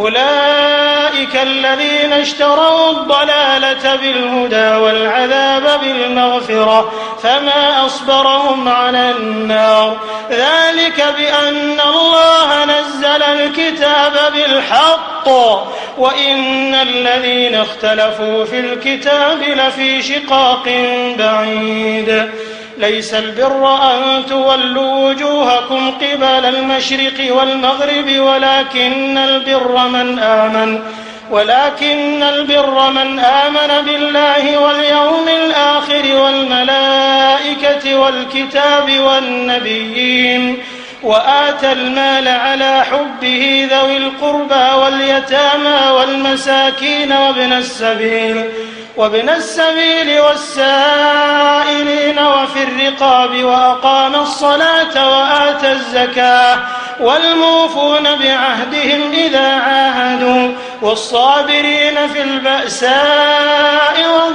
أولئك الذين اشتروا الضلالة بالهدى والعذاب بالمغفرة فما أصبرهم على النار ذلك بأن الله نزل الكتاب بالحق وإن الذين اختلفوا في الكتاب لفي شقاق بعيد ليس البر أن تولوا وجوهكم قبل المشرق والمغرب ولكن البر من آمن ولكن البر من آمن بالله واليوم الآخر والملائكة والكتاب والنبيين وآتى المال على حبه ذوي القربى واليتامى والمساكين وابن السبيل وابن السبيل والسائلين وفي الرقاب وأقام الصلاة وآتى الزكاة والموفون بعهدهم إذا عاهدوا والصابرين في البأساء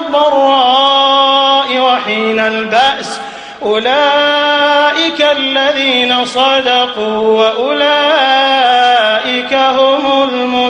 والضراء وحين البأس أولئك الذين صدقوا وأولئك هم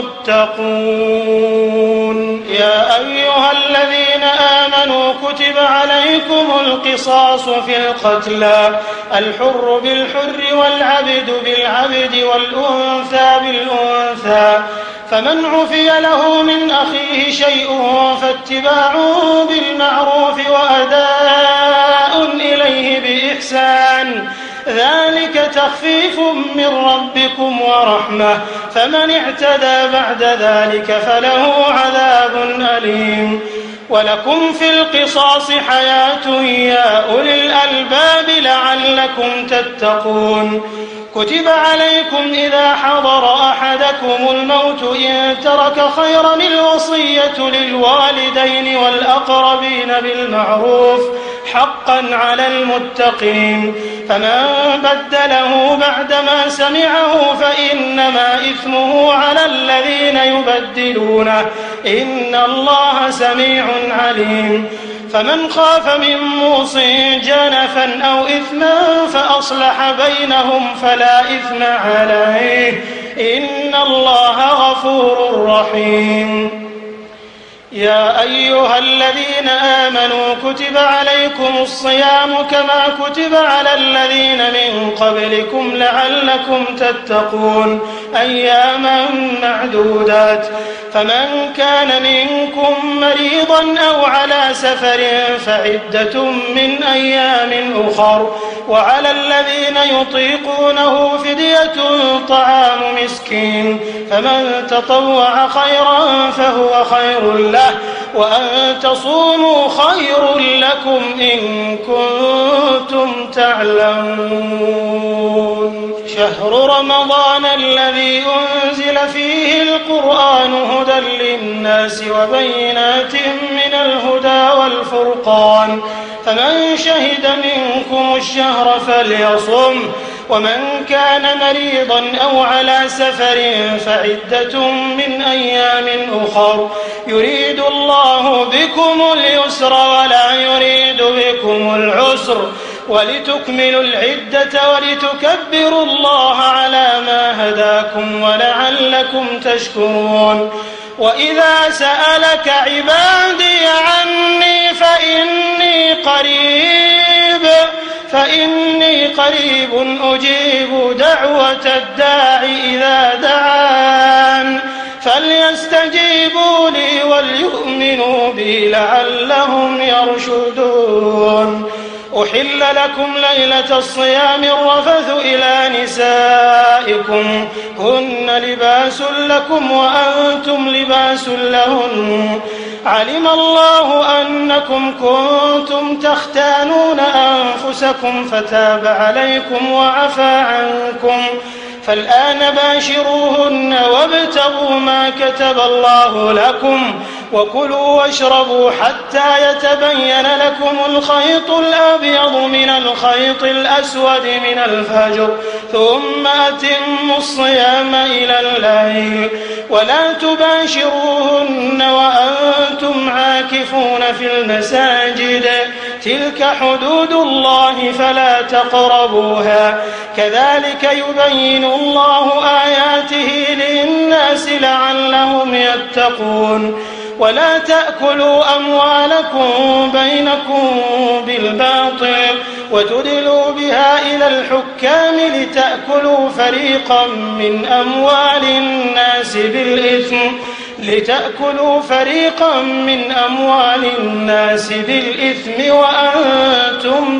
المتقون يا أيها الذين آمنوا كتب عليكم القصاص في القتلى الحر بالحر والعبد بالعبد والأنثى بالأنثى فمن عفي له من أخيه شيء فاتباع بالمعروف وأداء إليه بإحسان ذلك تخفيف من ربكم ورحمة فمن اعتدى بعد ذلك فله عذاب أليم ولكم في القصاص حياة يا أولي الألباب لعلكم تتقون كتب عليكم إذا حضر أحدكم الموت إن ترك خيرا الوصية للوالدين والأقربين بالمعروف حقا على المتقين فمن بدله بعدما سمعه فإنما إثمه على الذين يبدلونه إن الله سميع عليم فمن خاف من موص جنفا أو إثما فأصلح بينهم فلا إثم عليه إن الله غفور رحيم يا أيها الذين آمنوا كتب عليكم الصيام كما كتب على الذين من قبلكم لعلكم تتقون أياما معدودات فمن كان منكم مريضا أو على سفر فعدة من أيام أخر وعلى الذين يطيقونه فدية طعام مسكين فمن تطوع خيرا فهو خير له وأن تصوموا خير لكم إن كنتم تعلمون. شهر رمضان الذي أنزل فيه القرآن هدى للناس وبينات من الهدى والفرقان، فمن شهد منكم الشهر فليصم، ومن كان مريضا أو على سفر فعدة من أيام أخر، يريد الله بكم اليسر ولا يريد بكم العسر، ولتكملوا العدة ولتكبروا الله على ما هداكم ولعلكم تشكرون. وإذا سألك عبادي عني فإني قريب فإني قريب أجيب دعوة الداع إذا دعان، فليستجيبوا لي وليؤمنوا بي لعلهم يرشدون. أحل لكم ليلة الصيام الرفث إلى نسائكم هن لباس لكم وأنتم لباس لهن، علم الله أنكم كنتم تختانون أنفسكم فتاب عليكم وعفى عنكم، فالآن باشروهن وابتغوا ما كتب الله لكم، وكلوا واشربوا حتى يتبين لكم الخيط الأبيض من الخيط الأسود من الفجر، ثم أتموا الصيام إلى الليل، ولا تباشروهن وأنتم عاكفون في المساجد، تلك حدود الله فلا تقربوها، كذلك يبين الله آياته للناس لعلهم يتقون. ولا تأكلوا أموالكم بينكم بالباطل وتدلوا بها إلى الحكام لتأكلوا فريقا من أموال الناس بالإثم لتأكلوا فريقا من أموال الناس بالإثم وأنتم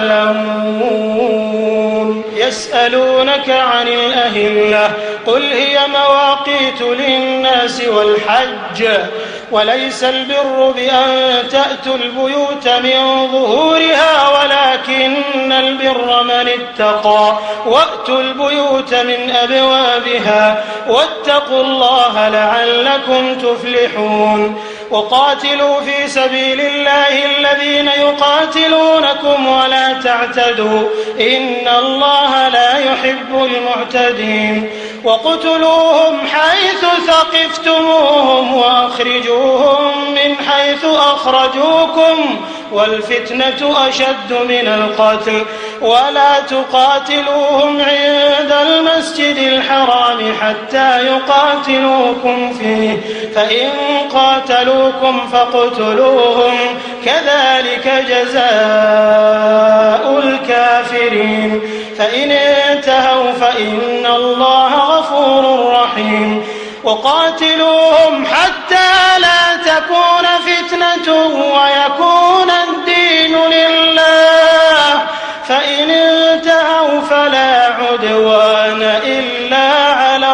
تعلمون. يسألونك عن الأهلة قل هي مواقيت للناس والحج، وليس البر بأن تأتوا البيوت من ظهورها ولكن البر من اتقى، وأتوا البيوت من أبوابها واتقوا الله لعلكم تفلحون. وقاتلوا في سبيل الله الذين يقاتلونكم ولا تعتدوا إن الله لا يحب المعتدين. وقتلوهم حيث ثقفتموهم وأخرجوهم من حيث أخرجوكم والفتنة أشد من القتل، ولا تقاتلوهم عند المسجد الحرام حتى يقاتلوكم فيه، فإن قاتلوكم فاقتلوهم، كذلك جزاء الكافرين. فإن انتهوا فإن الله غفور رحيم. وقاتلوهم حتى لا تكون فتنة ويكون الدين لله، فإن انتهوا فلا عدوان إلا على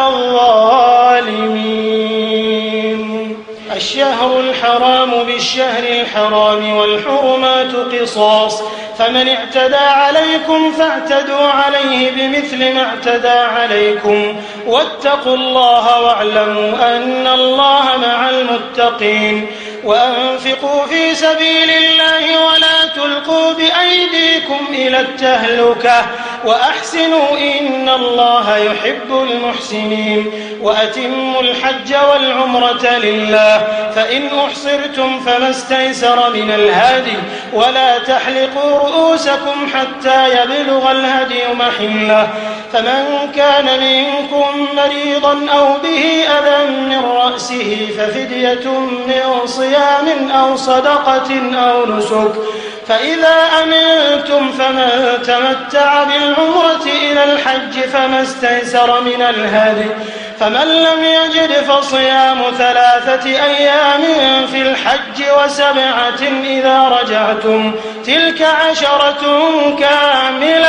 الظالمين. الشهر الحرام بالشهر الحرام والحرمات قصاص، فمن اعتدى عليكم فاعتدوا عليه بمثل ما اعتدى عليكم، واتقوا الله واعلموا أن الله مع المتقين. وأنفقوا في سبيل الله ولا تلقوا بأيديكم إلى التهلكة وأحسنوا إن الله يحب المحسنين. وأتموا الحج والعمرة لله، فإن أحصرتم فما استيسر من الهدي، ولا تحلقوا رؤوسكم حتى يبلغ الهدي محله، فمن كان منكم مريضا أو به أذى من رأسه ففدية من صيام أو صدقة أو نسك، فإذا أمنتم فمن تمتع بالعمرة إلى الحج فما استيسر من الهدي، فمن لم يجد فصيام ثلاثة أيام في الحج وسبعة إذا رجعتم، تلك عشرة كاملة،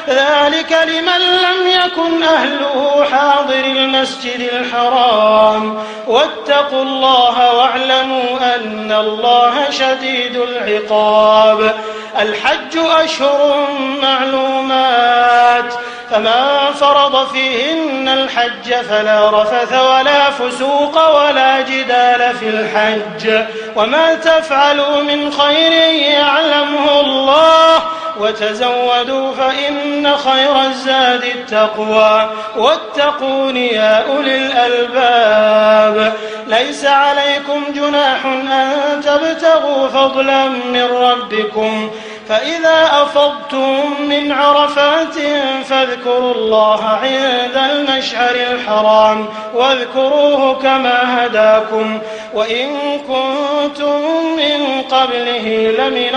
ذلك لمن لم يكن أهله حاضر المسجد الحرام واتقوا الله واعلموا أن الله شديد العقاب. الحج أشهر معلومات فمن فرض فيهن الحج فلا رفث ولا فسوق ولا جدال في الحج وما تفعلوا من خير يعلمه الله وتزودوا فإن خير الزاد التقوى واتقون يا أولي الألباب. ليس عليكم جناح أن تبتغوا فضلا من ربكم فإذا أفضتم من عرفات فاذكروا الله عند المشعر الحرام واذكروه كما هداكم وإن كنتم من قبله لمن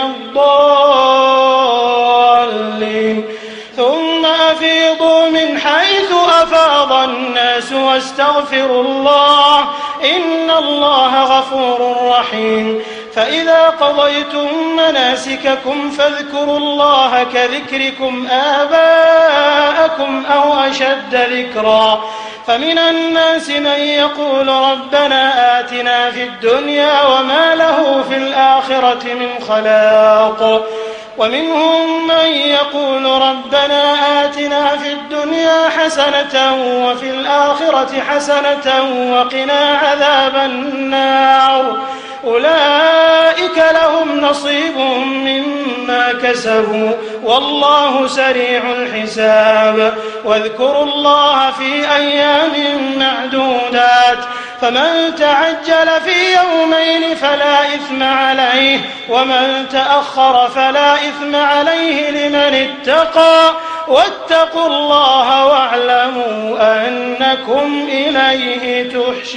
الضالين. ثم أفيضوا من حيث أفاض الناس واستغفروا الله إن الله غفور رحيم. فإذا قضيتم مناسككم فاذكروا الله كذكركم آباءكم أو أشد ذكرا. فمن الناس من يقول ربنا آتنا في الدنيا وما له في الآخرة من خلاق ومنهم من يقول ربنا آتنا في الدنيا حسنة وفي الآخرة حسنة وقنا عذاب النار. أولئك لهم نصيب مما كسبوا والله سريع الحساب. واذكروا الله في أيام معدودات فمن تعجل في يومين فلا إثم عليه ومن تأخر فلا إثم عليه لمن اتقى واتقوا الله واعلموا أنكم إليه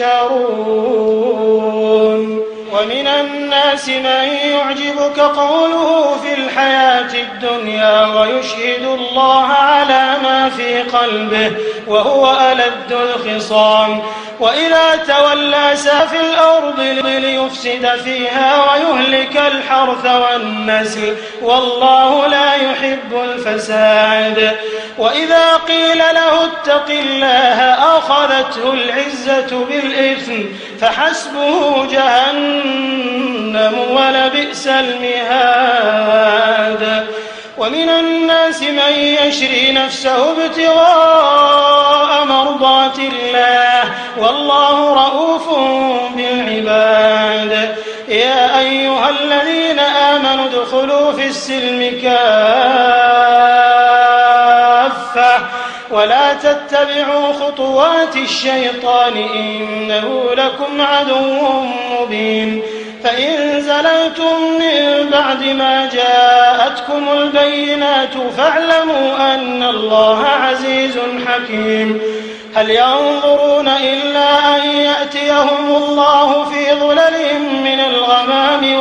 تحشرون. ومن الناس من يعجبك قوله في الحياة الدنيا ويشهد الله على ما في قلبه وهو ألد الخصام وإذا تولى سعى في الأرض ليفسد فيها ويهلك الحرث والنسل والله لا يحب الفساد. وإذا قيل له اتق الله أخذته العزة بالإثم فحسبه جهنم ولبئس المهاد. ومن الناس من يشري نفسه ابتغاء مرضات الله والله رؤوف بالعباد. يا أيها الذين آمنوا ادخلوا في السلم كافة ولا تتبعوا خطوات الشيطان إنه لكم عدو مبين. فإن زللتم من بعد ما جاءتكم البينات فاعلموا أن الله عزيز حكيم. هل ينظرون إلا أن يأتيهم الله في ظلل من الغمام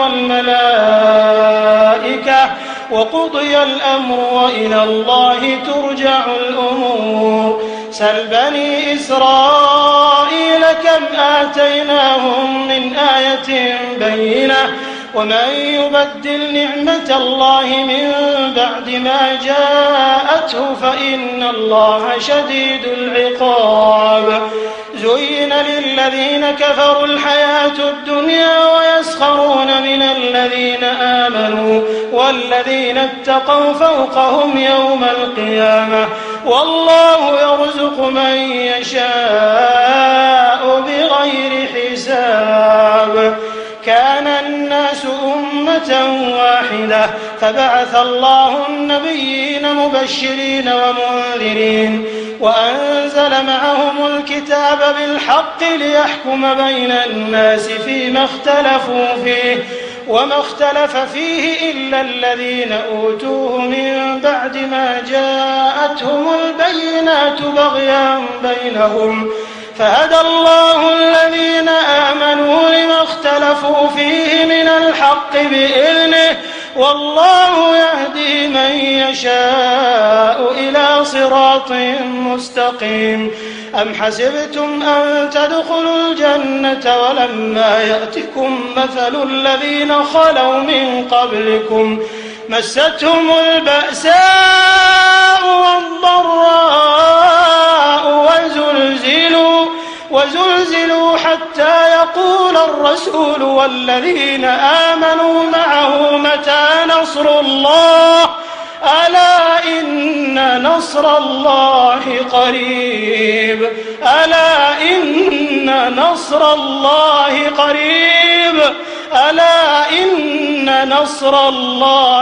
والملائكة وقضي الأمر وإلى الله ترجع الأمور. سل بني إسرائيل كم آتيناهم من آية بينة ومن يبدل نعمة الله من بعد ما جاءته فإن الله شديد العقاب. زين للذين كفروا الحياة الدنيا ويسخرون من الذين آمنوا والذين اتقوا فوقهم يوم القيامة والله يرزق من يشاء بغير حساب. كان الناس أمة واحدة فبعث الله النبيين مبشرين ومنذرين وأنزل معهم الكتاب بالحق ليحكم بين الناس فيما اختلفوا فيه وما اختلف فيه إلا الذين أوتوه من بعد ما جاءتهم البينات بغيا بينهم فهدى الله الذين آمنوا لما اختلفوا فيه من الحق بإذنه والله يهدي من يشاء إلى صراط مستقيم. أم حسبتم أن تدخلوا الجنة ولما يأتكم مثل الذين خلوا من قبلكم مستهم البأساء والضراء وزلزلوا وزلزلوا حتى يقول الرسول والذين آمنوا معه متى نصر الله ألا إن نصر الله قريب ألا إن نصر الله قريب ألا إن نصر الله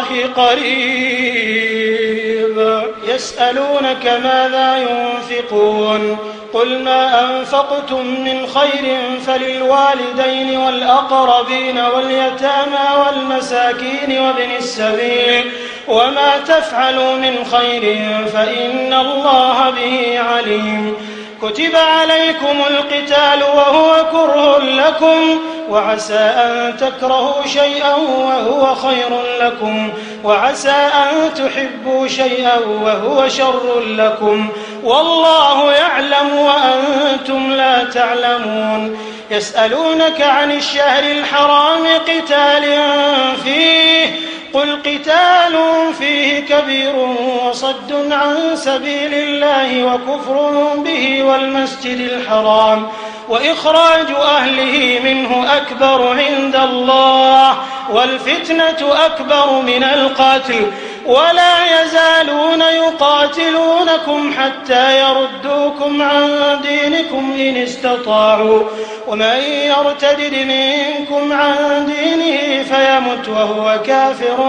قريب يسألونك ماذا ينفقون قل ما أنفقتم من خير فللوالدين والأقربين واليتامى والمساكين وابن السبيل وما تفعلوا من خير فإن الله به عليم كتب عليكم القتال وهو كره لكم وعسى أن تكرهوا شيئا وهو خير لكم وعسى أن تحبوا شيئا وهو شر لكم والله يعلم وأنتم لا تعلمون يسألونك عن الشهر الحرام قتال فيه قل قتال فيه كبير وصد عن سبيل الله وكفر به والمسجد الحرام وإخراج أهله منه أكبر عند الله والفتنة أكبر من القتل ولا يزالون يقاتلونكم حتى يردوكم عن دينكم إن استطاعوا ومن يرتدد منكم عن دينه فيمت وهو كافر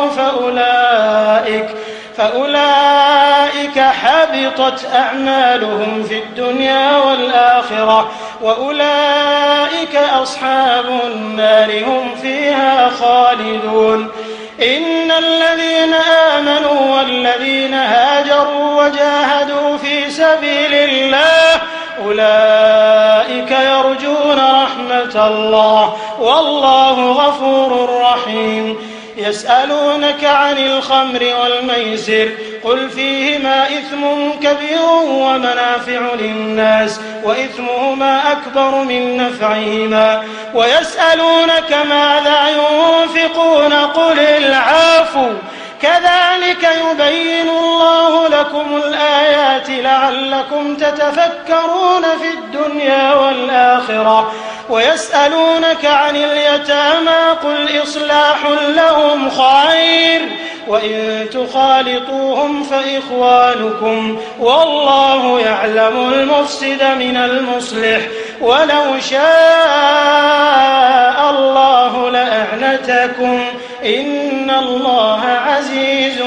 فأولئك فأولئك حبطت أعمالهم في الدنيا والآخرة وأولئك أصحاب النار هم فيها خالدون إن الذين آمنوا والذين هاجروا وجاهدوا في سبيل الله أولئك يرجون رحمة الله والله غفور رحيم يسألونك عن الخمر والميسر قل فيهما إثم كبير ومنافع للناس وإثمهما أكبر من نفعهما ويسألونك ماذا ينفقون قل العفو كذلك يبين الله لكم الآيات لعلكم تتفكرون في الدنيا والآخرة ويسألونك عن اليتامى قل إصلاح لهم خير وإن تخالطوهم فإخوانكم والله يعلم المفسد من المصلح ولو شاء الله لأعنتكم إن الله عزيز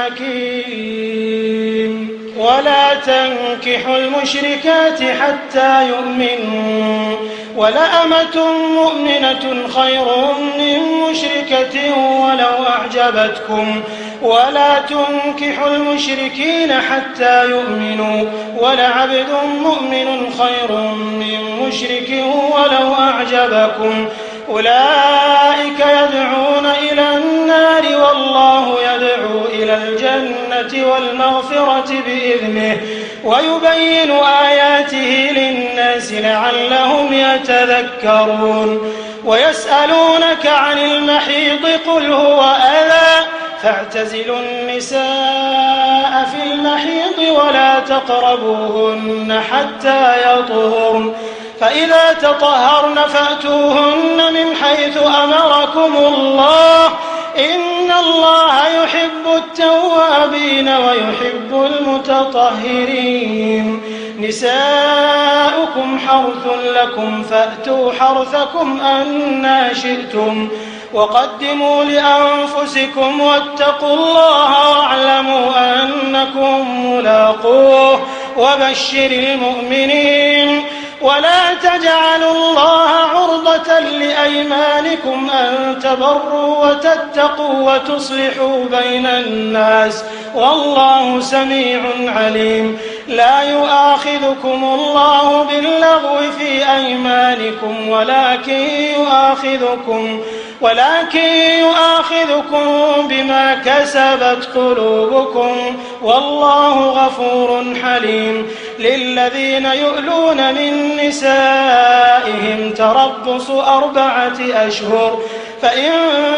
حكيم ولا تنكحوا المشركات حتى يؤمنوا ولأمة مؤمنة خير من مشركة ولو أعجبتكم ولا تنكحوا المشركين حتى يؤمنوا ولعبد مؤمن خير من مشرك ولو أعجبكم أولئك يدعون إلى النار والله يدعو إلى الجنة والمغفرة بإذنه ويبين آياته للناس لعلهم يتذكرون ويسألونك عن المحيض قل هو أذى فاعتزلوا النساء في المحيض ولا تقربوهن حتى يطهرن فإذا تطهرن فأتوهن من حيث أمركم الله إن الله يحب التوابين ويحب المتطهرين نساؤكم حرث لكم فأتوا حرثكم أنى شئتم وقدموا لأنفسكم واتقوا الله واعلموا أنكم ملاقوه وبشر المؤمنين ولا تجعلوا الله عرضة لأيمانكم أن تبروا وتتقوا وتصلحوا بين الناس والله سميع عليم لا يؤاخذكم الله باللغو في أيمانكم ولكن يؤاخذكم ولكن يؤاخذكم بما كسبت قلوبكم والله غفور حليم للذين يؤلون من نسائهم تربص أربعة أشهر فإن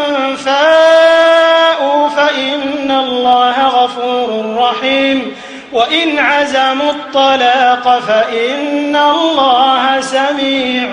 فاءوا فإن الله غفور رحيم وإن عزموا الطلاق فإن الله سميع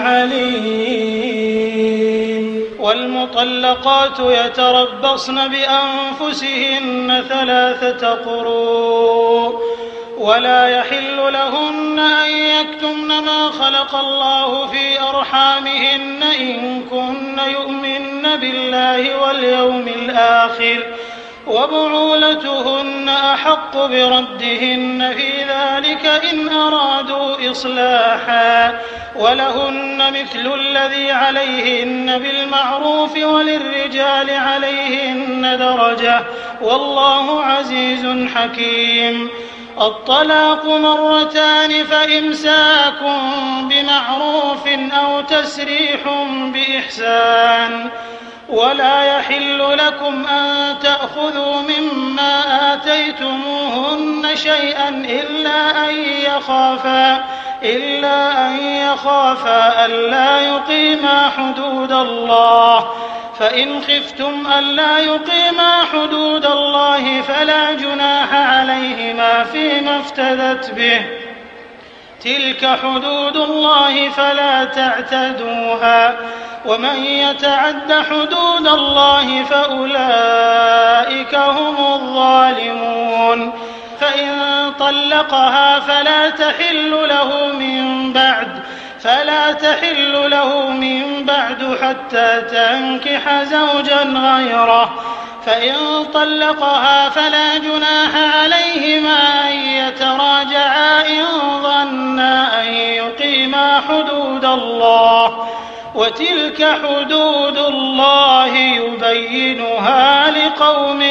عليم. والمطلقات يتربصن بأنفسهن ثلاثة قروء ولا يحل لهن أن يكتمن ما خلق الله في أرحامهن إن كن يؤمن بالله واليوم الآخر وبعولتهن أحق بردهن في ذلك إن أرادوا إصلاحا ولهن مثل الذي عليهن بالمعروف وللرجال عليهن درجة والله عزيز حكيم. الطلاق مرتان فإمساك بمعروف أو تسريح بإحسان ولا يحل لكم أن تأخذوا مما آتيتموهن شيئا إلا أن يخافا إلا أن يخافا ألا يقيما حدود الله فإن خفتم ألا يقيما حدود الله فلا جناح عليهما فيما افتدت به تلك حدود الله فلا تعتدوها ومن يتعد حدود الله فأولئك هم الظالمون. فإن طلقها فلا تحل له من بعد فلا تحل له من بعد حتى تنكح زوجا غيره فإن طلقها فلا جناح عليهما أن يتراجعا إن ظنا أن يقيما حدود الله وتلك حدود الله يبينها لقوم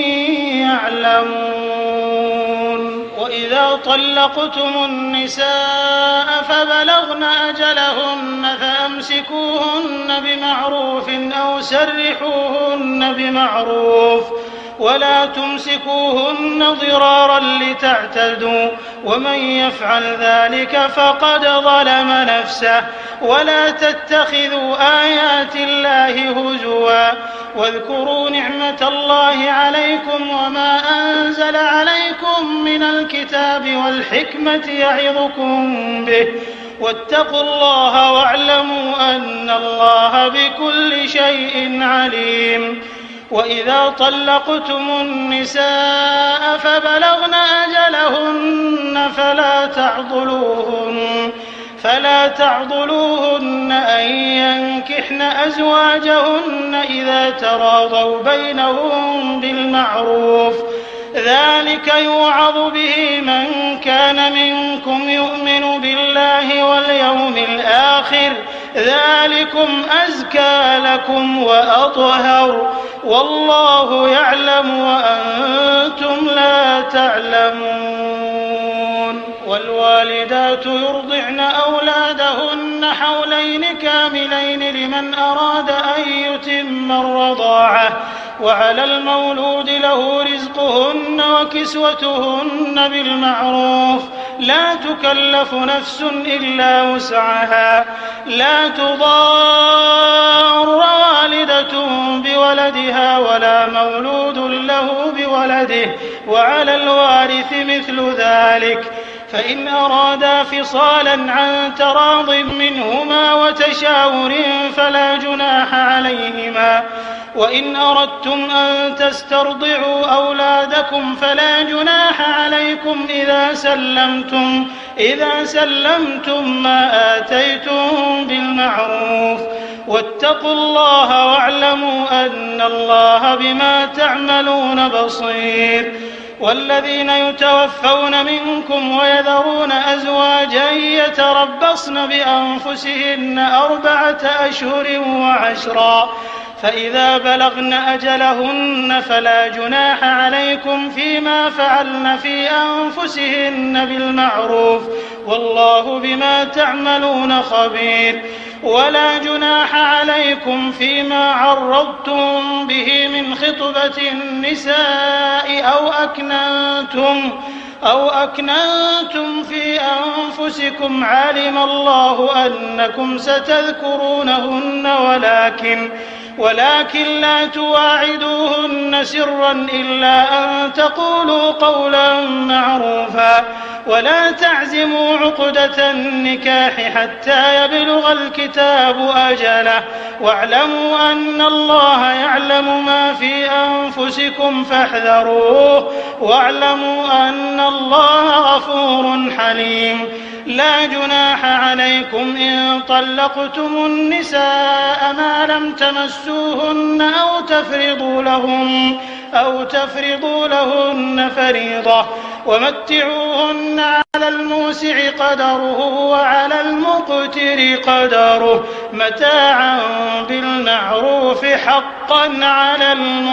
يعلمون. وإذا طلقتم النساء فبلغن أجلهن فأمسكوهن بمعروف أو سرحوهن بمعروف ولا تمسكوهن ضرارا لتعتدوا ومن يفعل ذلك فقد ظلم نفسه ولا تتخذوا آيات الله هزوا واذكروا نعمة الله عليكم وما أنزل عليكم من الكتاب والحكمة يعظكم به واتقوا الله واعلموا أن الله بكل شيء عليم. وإذا طلقتم النساء فبلغن أجلهن فلا تعضلوهن فلا تعضلوهن أن ينكحن أزواجهن إذا تراضوا بينهم بالمعروف ذلك يوعظ به من كان منكم يؤمن بالله واليوم الآخر ذلكم أزكى لكم وأطهر والله يعلم وأنتم لا تعلمون. والوالدات يرضعن أولادهن حولين كاملين لمن أراد أن يتم الرضاعة وعلى المولود له رزقهن وكسوتهن بالمعروف لا تكلف نفس إلا وسعها لا تضار والدة بولدها ولا مولود له بولده وعلى الوارث مثل ذلك فإن أرادا فصالا عن تراض منهما وتشاور فلا جناح عليهما وإن أردتم أن تسترضعوا أولادكم فلا جناح عليكم إذا سلمتم إذا سلمتم ما آتيتم بالمعروف واتقوا الله واعلموا أن الله بما تعملون بصير. والذين يتوفون منكم ويذرون أزواجا يتربصن بأنفسهن أربعة أشهر وعشرا فإذا بلغن أجلهن فلا جناح عليكم فيما فعلن في أنفسهن بالمعروف والله بما تعملون خبير. ولا جناح عليكم فيما عرضتم به من خطبة النساء أو أكننتم أو أكننتم في أنفسكم علم الله أنكم ستذكرونهن ولكن ولكن لا تواعدوهن سرا إلا أن تقولوا قولا معروفا ولا تعزموا عقدة النكاح حتى يبلغ الكتاب أجله واعلموا أن الله يعلم ما في أنفسكم فاحذروه واعلموا أن الله غفور حليم. لا جناح عليكم إن طلقتم النساء ما لم تمسوهن أو تفرضوا لهن أو تفرضوا لهن فريضة ومتعوهن على الموسع قدره وعلى المقتر قدره متاعا بالمعروف حقا على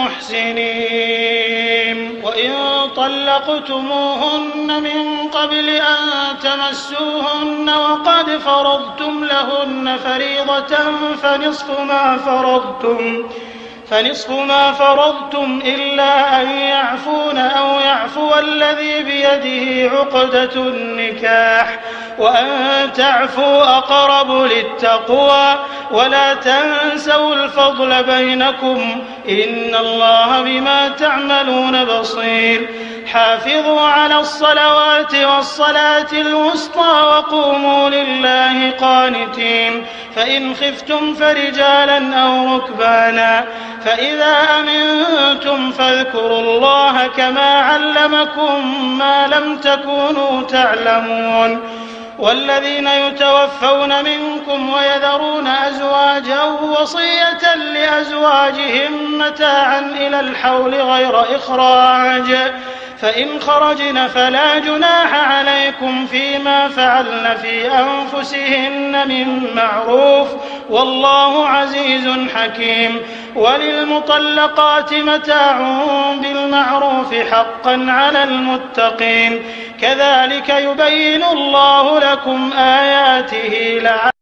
المحسنين. وإن طلقتموهن من قبل أن تمسوهن وقد فرضتم لهن فريضة فنصف ما فرضتم فنصف ما فرضتم إلا أن يعفون أو يعفو الذي بيده عقدة النكاح وأن تعفوا أقرب للتقوى ولا تنسوا الفضل بينكم إن الله بما تعملون بصير. حافظوا على الصلوات والصلاة الوسطى وقوموا لله قانتين. فإن خفتم فرجالا أو ركبانا فإذا أمنتم فاذكروا الله كما علمكم ما لم تكونوا تعلمون. والذين يتوفون منكم ويذرون أزواجا وصية لأزواجهم متاعا إلى الحول غير إخراج فإن خرجن فلا جناح عليكم فيما فعلن في أنفسهن من معروف والله عزيز حكيم. وللمطلقات متاع بالمعروف حقا على المتقين. كذلك يبين الله لكم آياته لعلكم.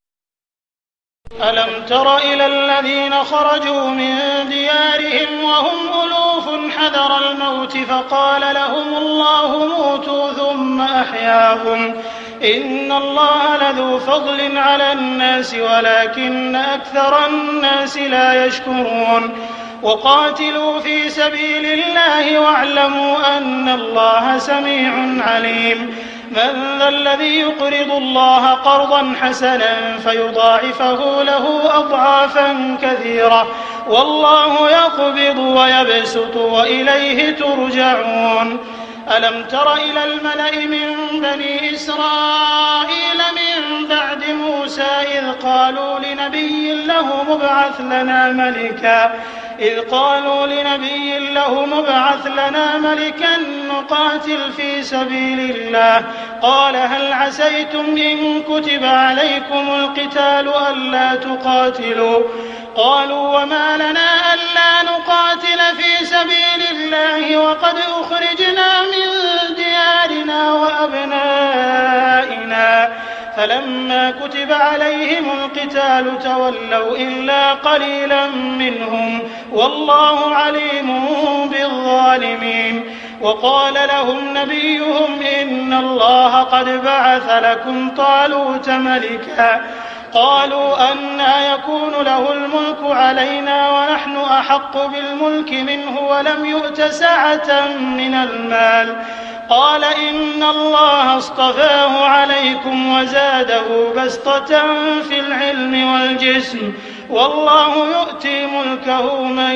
ألم تر إلى الذين خرجوا من ديارهم وهم ألوف حذر الموت فقال لهم الله موتوا ثم أحياهم إن الله لذو فضل على الناس ولكن أكثر الناس لا يشكرون. وقاتلوا في سبيل الله واعلموا أن الله سميع عليم. من ذا الذي يقرض الله قرضا حسنا فيضاعفه له أضعافا كثيرة والله يقبض ويبسط وإليه ترجعون. ألم تر إلى الملأ من بني إسرائيل من بعد موسى إذ قالوا لنبي له مبعث لنا ملكا إذ قالوا لنبي له مبعث لنا ملكا نقاتل في سبيل الله قال هل عسيتم إن كتب عليكم القتال ألا تقاتلوا قالوا وما لنا ألا نقاتل في سبيل الله وقد أخرجنا من ديارنا وأبنائنا فلما كتب عليهم القتال تولوا إلا قليلا منهم والله عليم بالظالمين. وقال لهم نبيهم إن الله قد بعث لكم طالوت ملكا قالوا أنى يكون له الملك علينا ونحن أحق بالملك منه ولم يؤت سعة من المال قال إن الله اصطفاه عليكم وزاده بسطة في العلم والجسم والله يؤتي ملكه من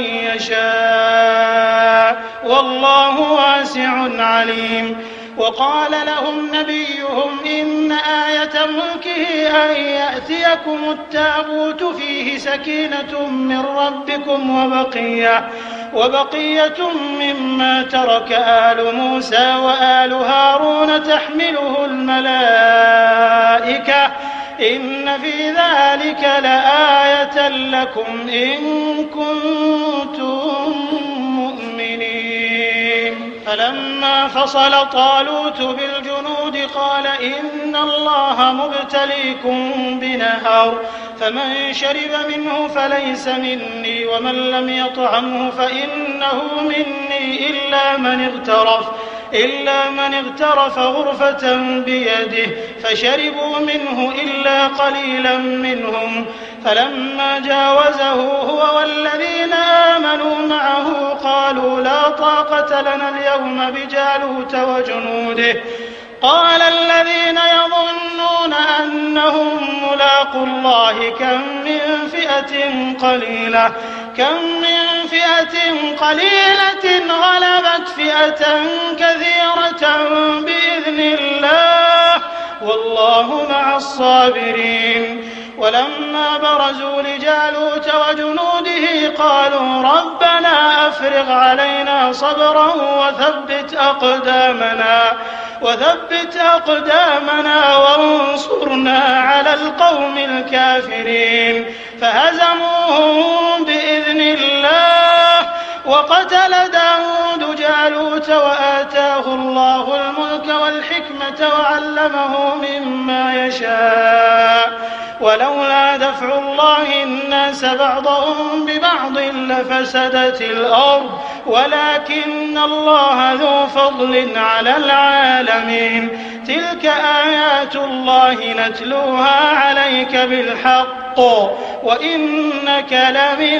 يشاء والله واسع عليم. وقال لهم نبيهم إن آية ملكه أن يأتيكم التابوت فيه سكينة من ربكم وبقية وبقية مما ترك آل موسى وآل هارون تحمله الملائكة إن في ذلك لآية لكم إن كنتم مؤمنين. فلما فصل طالوت بالجنود قال إن الله مبتليكم بنهر فمن شرب منه فليس مني ومن لم يطعمه فإنه مني إلا من اغترف إلا من اغترف غرفة بيده فشربوا منه إلا قليلا منهم. فلما جاوزه هو والذين آمنوا معه قالوا لا طاقة لنا اليوم بجالوت وجنوده. قال الذين يظنون أنهم ملاقو الله كم من فئة قليلة كم من فئة قليلة غلبت فئة كثيرة بإذن الله والله مع الصابرين. ولما برزوا لجالوت وجنوده قالوا ربنا أفرغ علينا صبرا وثبت أقدامنا وثبت أقدامنا وانصرنا على القوم الكافرين. فهزموهم بإذن الله وقتل داود جالوت وآتاه الله الملك والحكمة وعلمه مما يشاء. ولولا دفع الله الناس بعضهم ببعض لفسدت الأرض ولكن الله ذو فضل على العالمين. تلك آيات الله نتلوها عليك بالحق وإنك لمن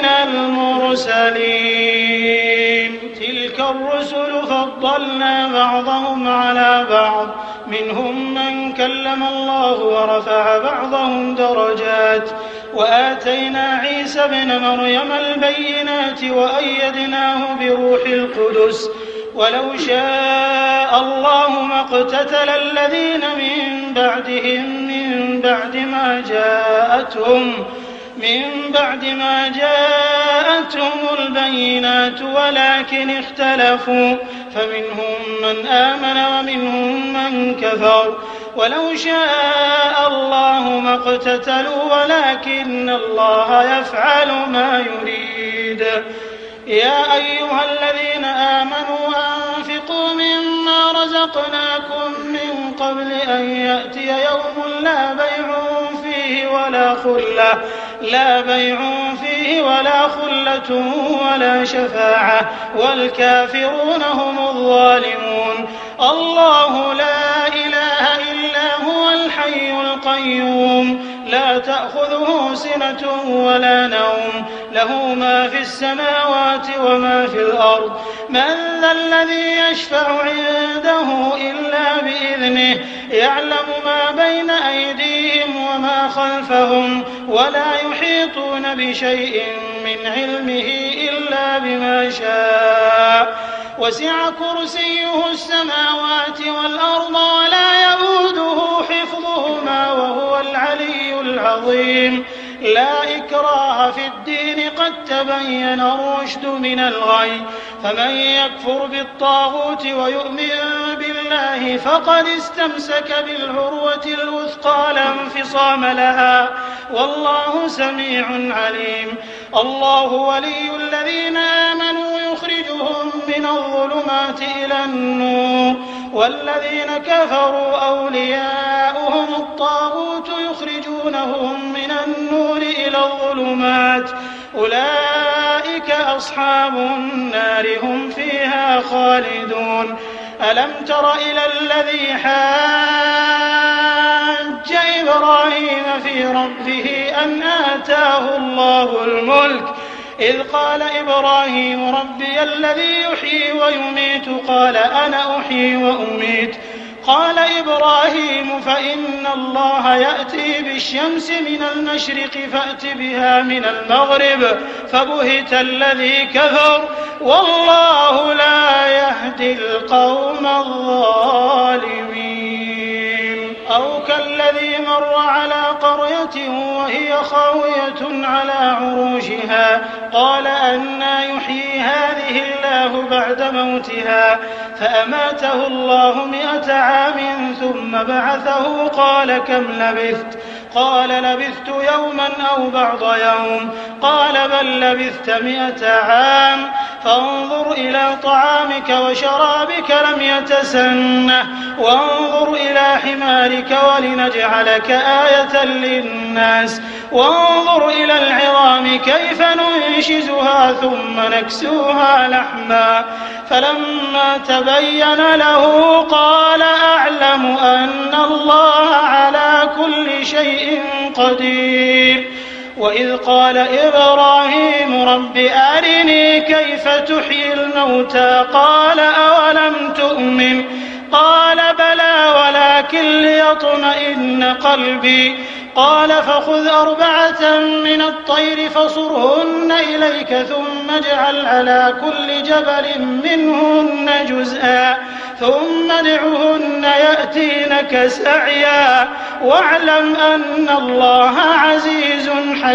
المرسلين. تلك الرسل فضلنا بعضهم على بعض منهم من كلم الله ورفع بعضهم درجات وآتينا عيسى ابن مريم البينات وأيدناه بروح القدس. ولو شاء الله ما اقتتل الذين من بعدهم من بعد ما جاءتهم من بعد ما جاءتهم البينات ولكن اختلفوا فمنهم من آمن ومنهم من كفر. ولو شاء الله ما اقتتلوا ولكن الله يفعل ما يريد. يا أيها الذين آمنوا أنفقوا مما رزقناكم من قبل أن يأتي يوم لا بيع فيه ولا خلة لا بيع فيه ولا خلة ولا شفاعة والكافرون هم الظالمون. الله لا إله إلا هو الحي القيوم لا تأخذه سنة ولا نوم له ما في السماوات وما في الأرض. من ذا الذي يشفع عنده إلا بإذنه يعلم ما بين أيديهم وما خلفهم ولا يحيطون بشيء من علمه إلا بما شاء. وسع كرسيه السماوات والأرض ولا يؤوده حفظهما وهو العلي العظيم. لا إكراه في الدين قد تبين الرشد من الغي. فمن يكفر بالطاغوت ويؤمن بالله فقد استمسك بالعروة الوثقى لا انفصام لها والله سميع عليم. الله ولي الذين آمنوا يخرجهم من الظلمات إلى النور والذين كفروا أولياؤهم الطاغوت يخرجونهم من النور إلى الظلمات أولئك أصحاب النار هم فيها خالدون. ألم تر إلى الذي حاج إبراهيم في ربه أن آتاه الله الملك إذ قال إبراهيم ربي الذي يحيي ويميت قال أنا أحيي وأميت قال إبراهيم فإن الله يأتي بالشمس من المشرق فأت بها من المغرب فبهت الذي كفر والله لا يهدي القوم الظالمين. أو كالذي مر على قرية وهي خاوية على عروشها قال أنى يحيي هذه الله بعد موتها فأماته الله مئة عام ثم بعثه قال كم لبثت قال لبثت يوما أو بعض يوم قال بل لبثت مئة عام فانظر إلى طعامك وشرابك لم يتسنه وانظر إلى حمارك ولنجعلك آية للناس وانظر إلى العظام كيف ننشزها ثم نكسوها لحما فلما تبين له قال أعلم أن الله على كل شيء قدير. وإذ قال إبراهيم رب أرني كيف تحيي الموتى قال أولم تؤمن قال بلى ولكن ليطمئن قلبي قال فخذ أربعة من الطير فصرهن إليك ثم اجعل على كل جبل منهن جزءا ثم ادعهن يأتينك سعيا واعلم أن الله عزيز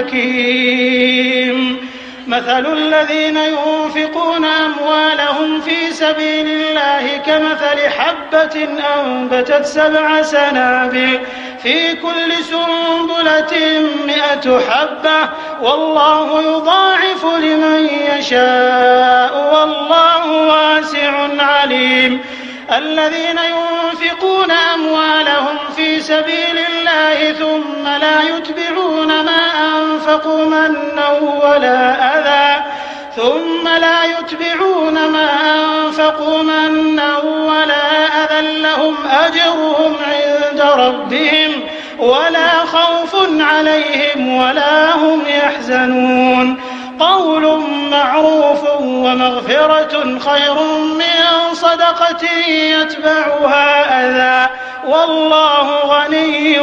حكيم. مثل الذين ينفقون أموالهم في سبيل الله كمثل حبة أنبتت سبع سنابل في كل سنبلة مئة حبة والله يضاعف لمن يشاء والله واسع عليم. الذين ينفقون أموالهم في سبيل الله ثم لا يتبعون ما أنفقوا منا ولا أذى ثم لا يتبعون ما أنفقوا منا ولا أذى لهم أجرهم عند ربهم ولا خوف عليهم ولا هم يحزنون. قول معروف ومغفرة خير من صدقة يتبعها أذى والله غني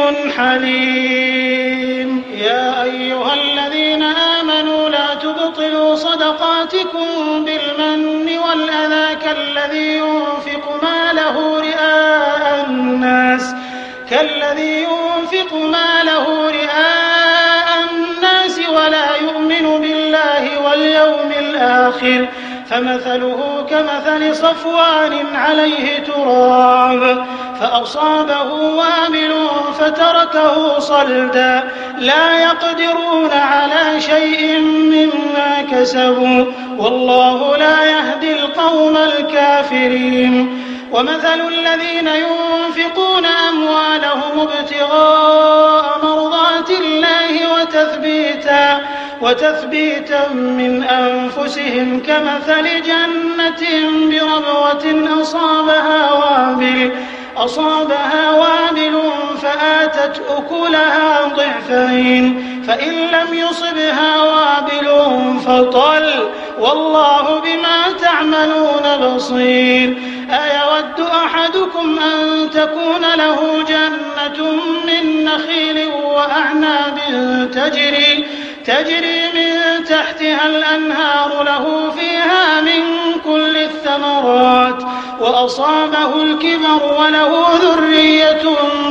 حليم. يا أيها الذين آمنوا لا تبطلوا صدقاتكم بالمن والأذى كالذي ينفق ماله رئاء الناس كالذي ينفق ماله رئاء الناس ولا يؤمن بالله واليوم الآخر فمثله كمثل صفوان عليه تراب فأصابه وابل فتركه صلدا لا يقدرون على شيء مما كسبوا والله لا يهدي القوم الكافرين. ومثل الذين ينفقون أموالهم ابتغاء مرضات الله وتثبيتا وتثبيتا من أنفسهم كمثل جنة بربوة أصابها وابل أصابها وابل فآتت أكلها ضعفين فإن لم يصبها وابل فطل والله بما تعملون بصير. أيود أحدكم أن تكون له جنة من نخيل وأعناب تجري تجري من تحتها الأنهار له فيها من كل الثمرات وأصابه الكبر وله ذرية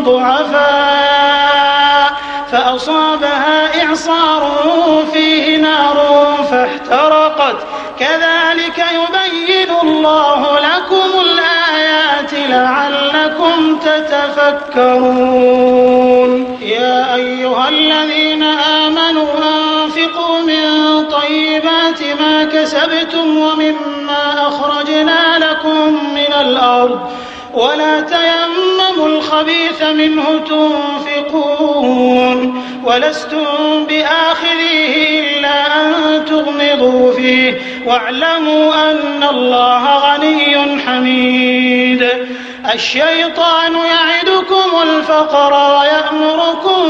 ضعفاء فأصابها إعصار فيه نار فاحترقت كذلك يبين الله لكم الآيات لعلكم تتفكرون. يا أيها الذين آمنوا أنفقوا من طيبات ما كسبتم ومما أخرجنا لكم من الأرض ولا تيمموا الخبيث منه تنفقون ولستم بآخذيه إلا أن تغمضوا فيه واعلموا أن الله غني حميد. الشيطان يعدكم الفقر ويأمركم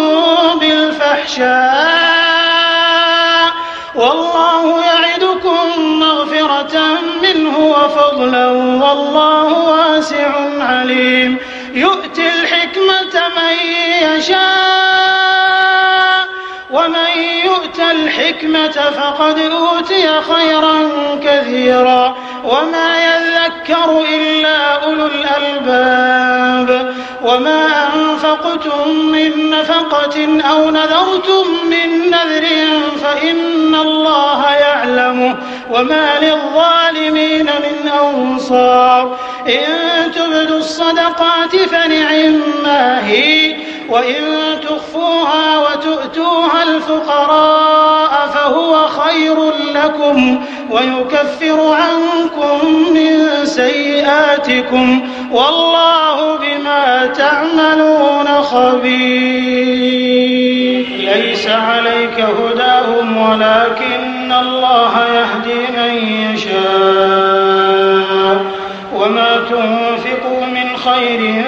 بالفحشاء والله يعدكم مغفرة منه وفضلا والله واسع عليم. يؤتي الحكمة من يشاء ومن يؤت الحكمة فقد أوتي خيرا كثيرا وما يذكر إلا أولو الألباب. وما أنفقتم من نفقة أو نذرتم من نذر فإن الله يعلمه وما للظالمين من أنصار. إن تبدوا الصدقات فنعما هي وإن تخفوها وتؤتوها الفقراء فهو خير لكم ويكفر عنكم من سيئاتكم والله بما تعملون خبير. ليس عليك هداهم ولكن الله يهدي من يشاء وما تنفقوا من خير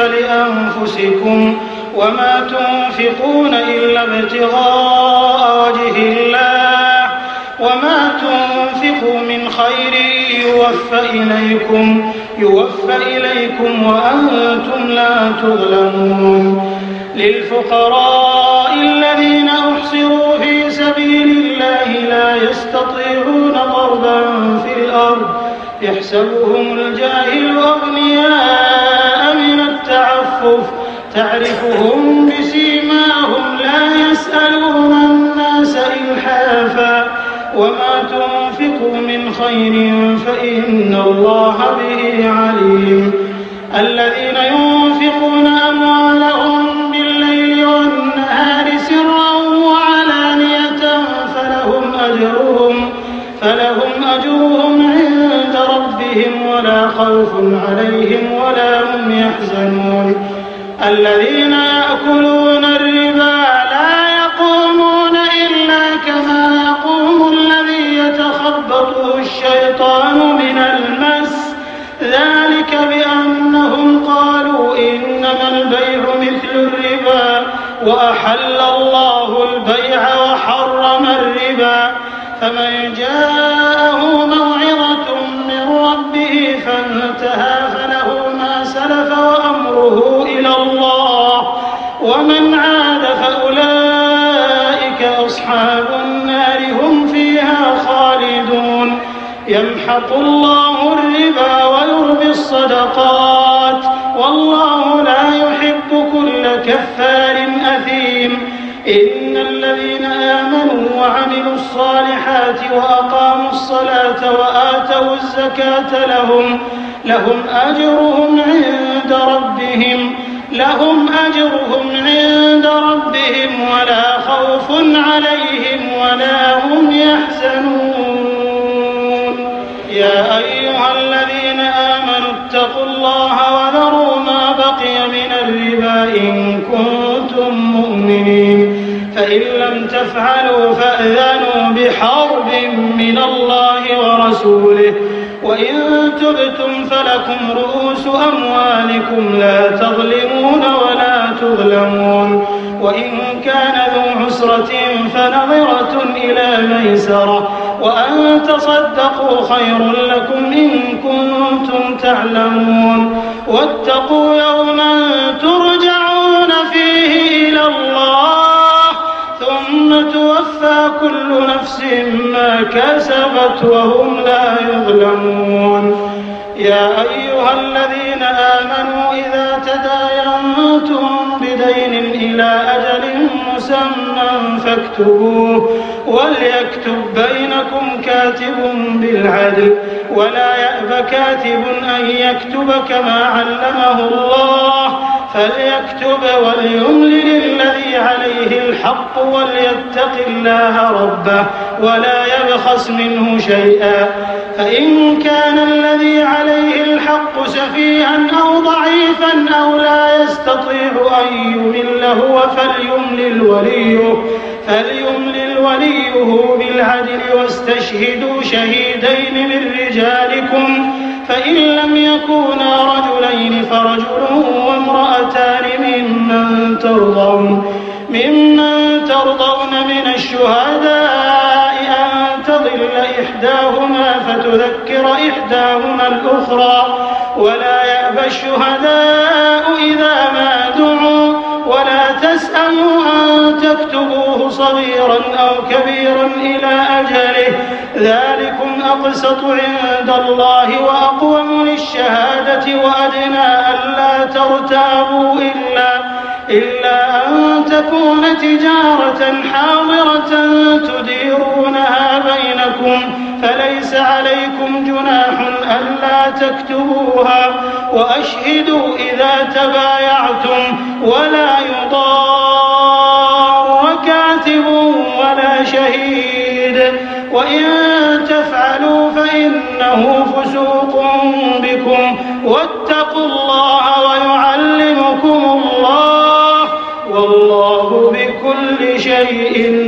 فلأنفسكم وما تنفقون إلا ابتغاء وجه الله وما تنفقوا من خير يوفى إليكم يوفى إليكم وأنتم لا تظلمون. للفقراء الذين أحصروا في سبيل الله لا يستطيعون ضربا في الأرض يحسبهم الجاهل أغنياء من التعفف تعرفهم بسيماهم لا يسألون الناس إلحافا وما تنفقوا من خير فإن الله به عليم. الذين ينفقون أموالهم بالليل والنهار سرا وعلانية فلهم أجرهم فلهم أجرهم عند ربهم ولا خوف عليهم ولا هم يحزنون. الذين يأكلون الربا لا يقومون إلا كما يقوم الذي يتخبطه الشيطان من المس ذلك بأنهم قالوا إنما البيع مثل الربا وأحل الله البيع وحرم الربا فمن جاءه موعظة من ربه فانتهى فله ما سلف وأمره إلى الله ومن عاد فأولئك أصحاب النار هم فيها خالدون. يمحق الله الربا ويربي الصدقات والله لا يحب كل كفار أثيم. إن الذين آمنوا وعملوا الصالحات وأقاموا الصلاة وآتوا الزكاة لهم لهم أجرهم عند ربهم لهم أجرهم عند ربهم ولا خوف عليهم ولا هم يحزنون. يا أيها الذين آمنوا اتقوا الله وذروا ما بقي من الربا إن كنتم مؤمنين فإن لم تفعلوا فأذنوا بحرب من الله ورسوله وإن تبتم فلكم رؤوس أموالكم لا تظلمون ولا تظلمون. وإن كان ذو عسرة فنظرة إلى ميسرة وأن تصدقوا خير لكم إن كنتم تعلمون. واتقوا يوما ترجعون فيه إلى الله ثم توفى كل نفس ما كسبت وهم لا يظلمون. يا أيها الذين آمنوا إذا تداينتم بدين إلى أجل مسمى فاكتبوه وليكتب بينكم كاتب بالعدل ولا يأب كاتب أن يكتب كما علمه الله فليكتب وليملل الذي عليه الحق وليتق الله ربه ولا يبخس منه شيئا فإن كان الذي عليه الحق سفيها أو ضعيفا أو لا يستطيع أن يمل هو فليملل وليه فليملل وليه بالعدل واستشهدوا شهيدين من رجالكم فإن لم يكونا رجلين فرجل وامرأتان ممن ترضون ممن ترضون من الشهداء أن تضل إحداهما فتذكر إحداهما الأخرى ولا يأبى الشهداء إذا ما دعوا ولا تسأموا أن تكتبوه صغيرا أو كبيرا إلى أجله ذلكم أقسط عند الله وأقوم للشهادة وأدنى ألا ترتابوا إلا إلا أن تكون تجارة حاضرة تديرونها بينكم فليس عليكم جناح ألا تكتبوها وأشهدوا إذا تبايعتم ولا يضار كاتب ولا شهيد وإن تفعلوا فإنه فسوق بكم واتقوا الله ويعلمكم الله والله بكل شيء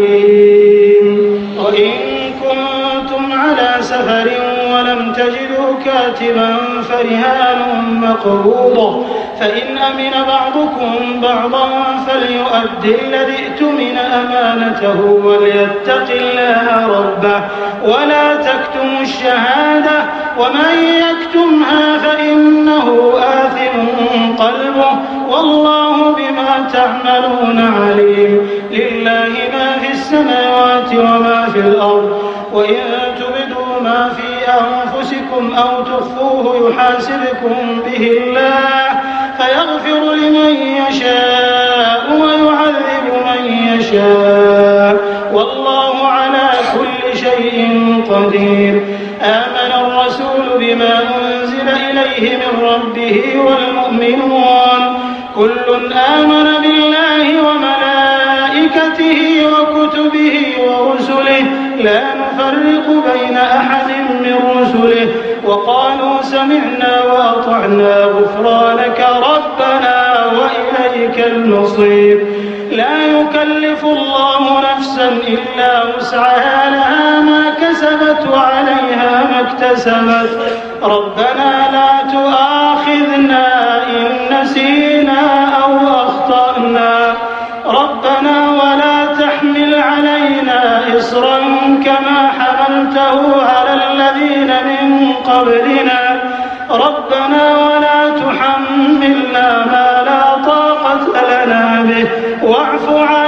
عليم. وإن كنتم على سفر ولم تجدوا كاتبا فرهان مقبوضة فإن أمن بعضكم بعضا فليؤدي الذي ائتمن أمانته وليتق الله ربه ولا تكتموا الشهادة ومن يكتمها فإنه آثم قلبه والله بما تعملون عليم. لله ما في السماوات وما في الأرض وإن تبدوا ما في أنفسكم أو تخفوه يحاسبكم به الله فيغفر لمن يشاء ويعذب من يشاء والله على كل شيء قدير. آمن الرسول بما أنزل إليه من ربه والمؤمنون كل آمن بالله وملائكته وكتبه ورسله لا نفرق بين أحد من رسله وقالوا سمعنا وأطعنا غفرانك ربنا وإليك المصير. لا يكلف الله نفسا إلا وسعها لها ما كسبت وعليها ما اكتسبت ربنا لا تؤاخذنا إن نسينا أو أخطأنا ربنا ولا تحمل علينا إصرا كما حملته على الذين من قبلنا ربنا ولا تحملنا ما لا طاقة لنا به واعف عنا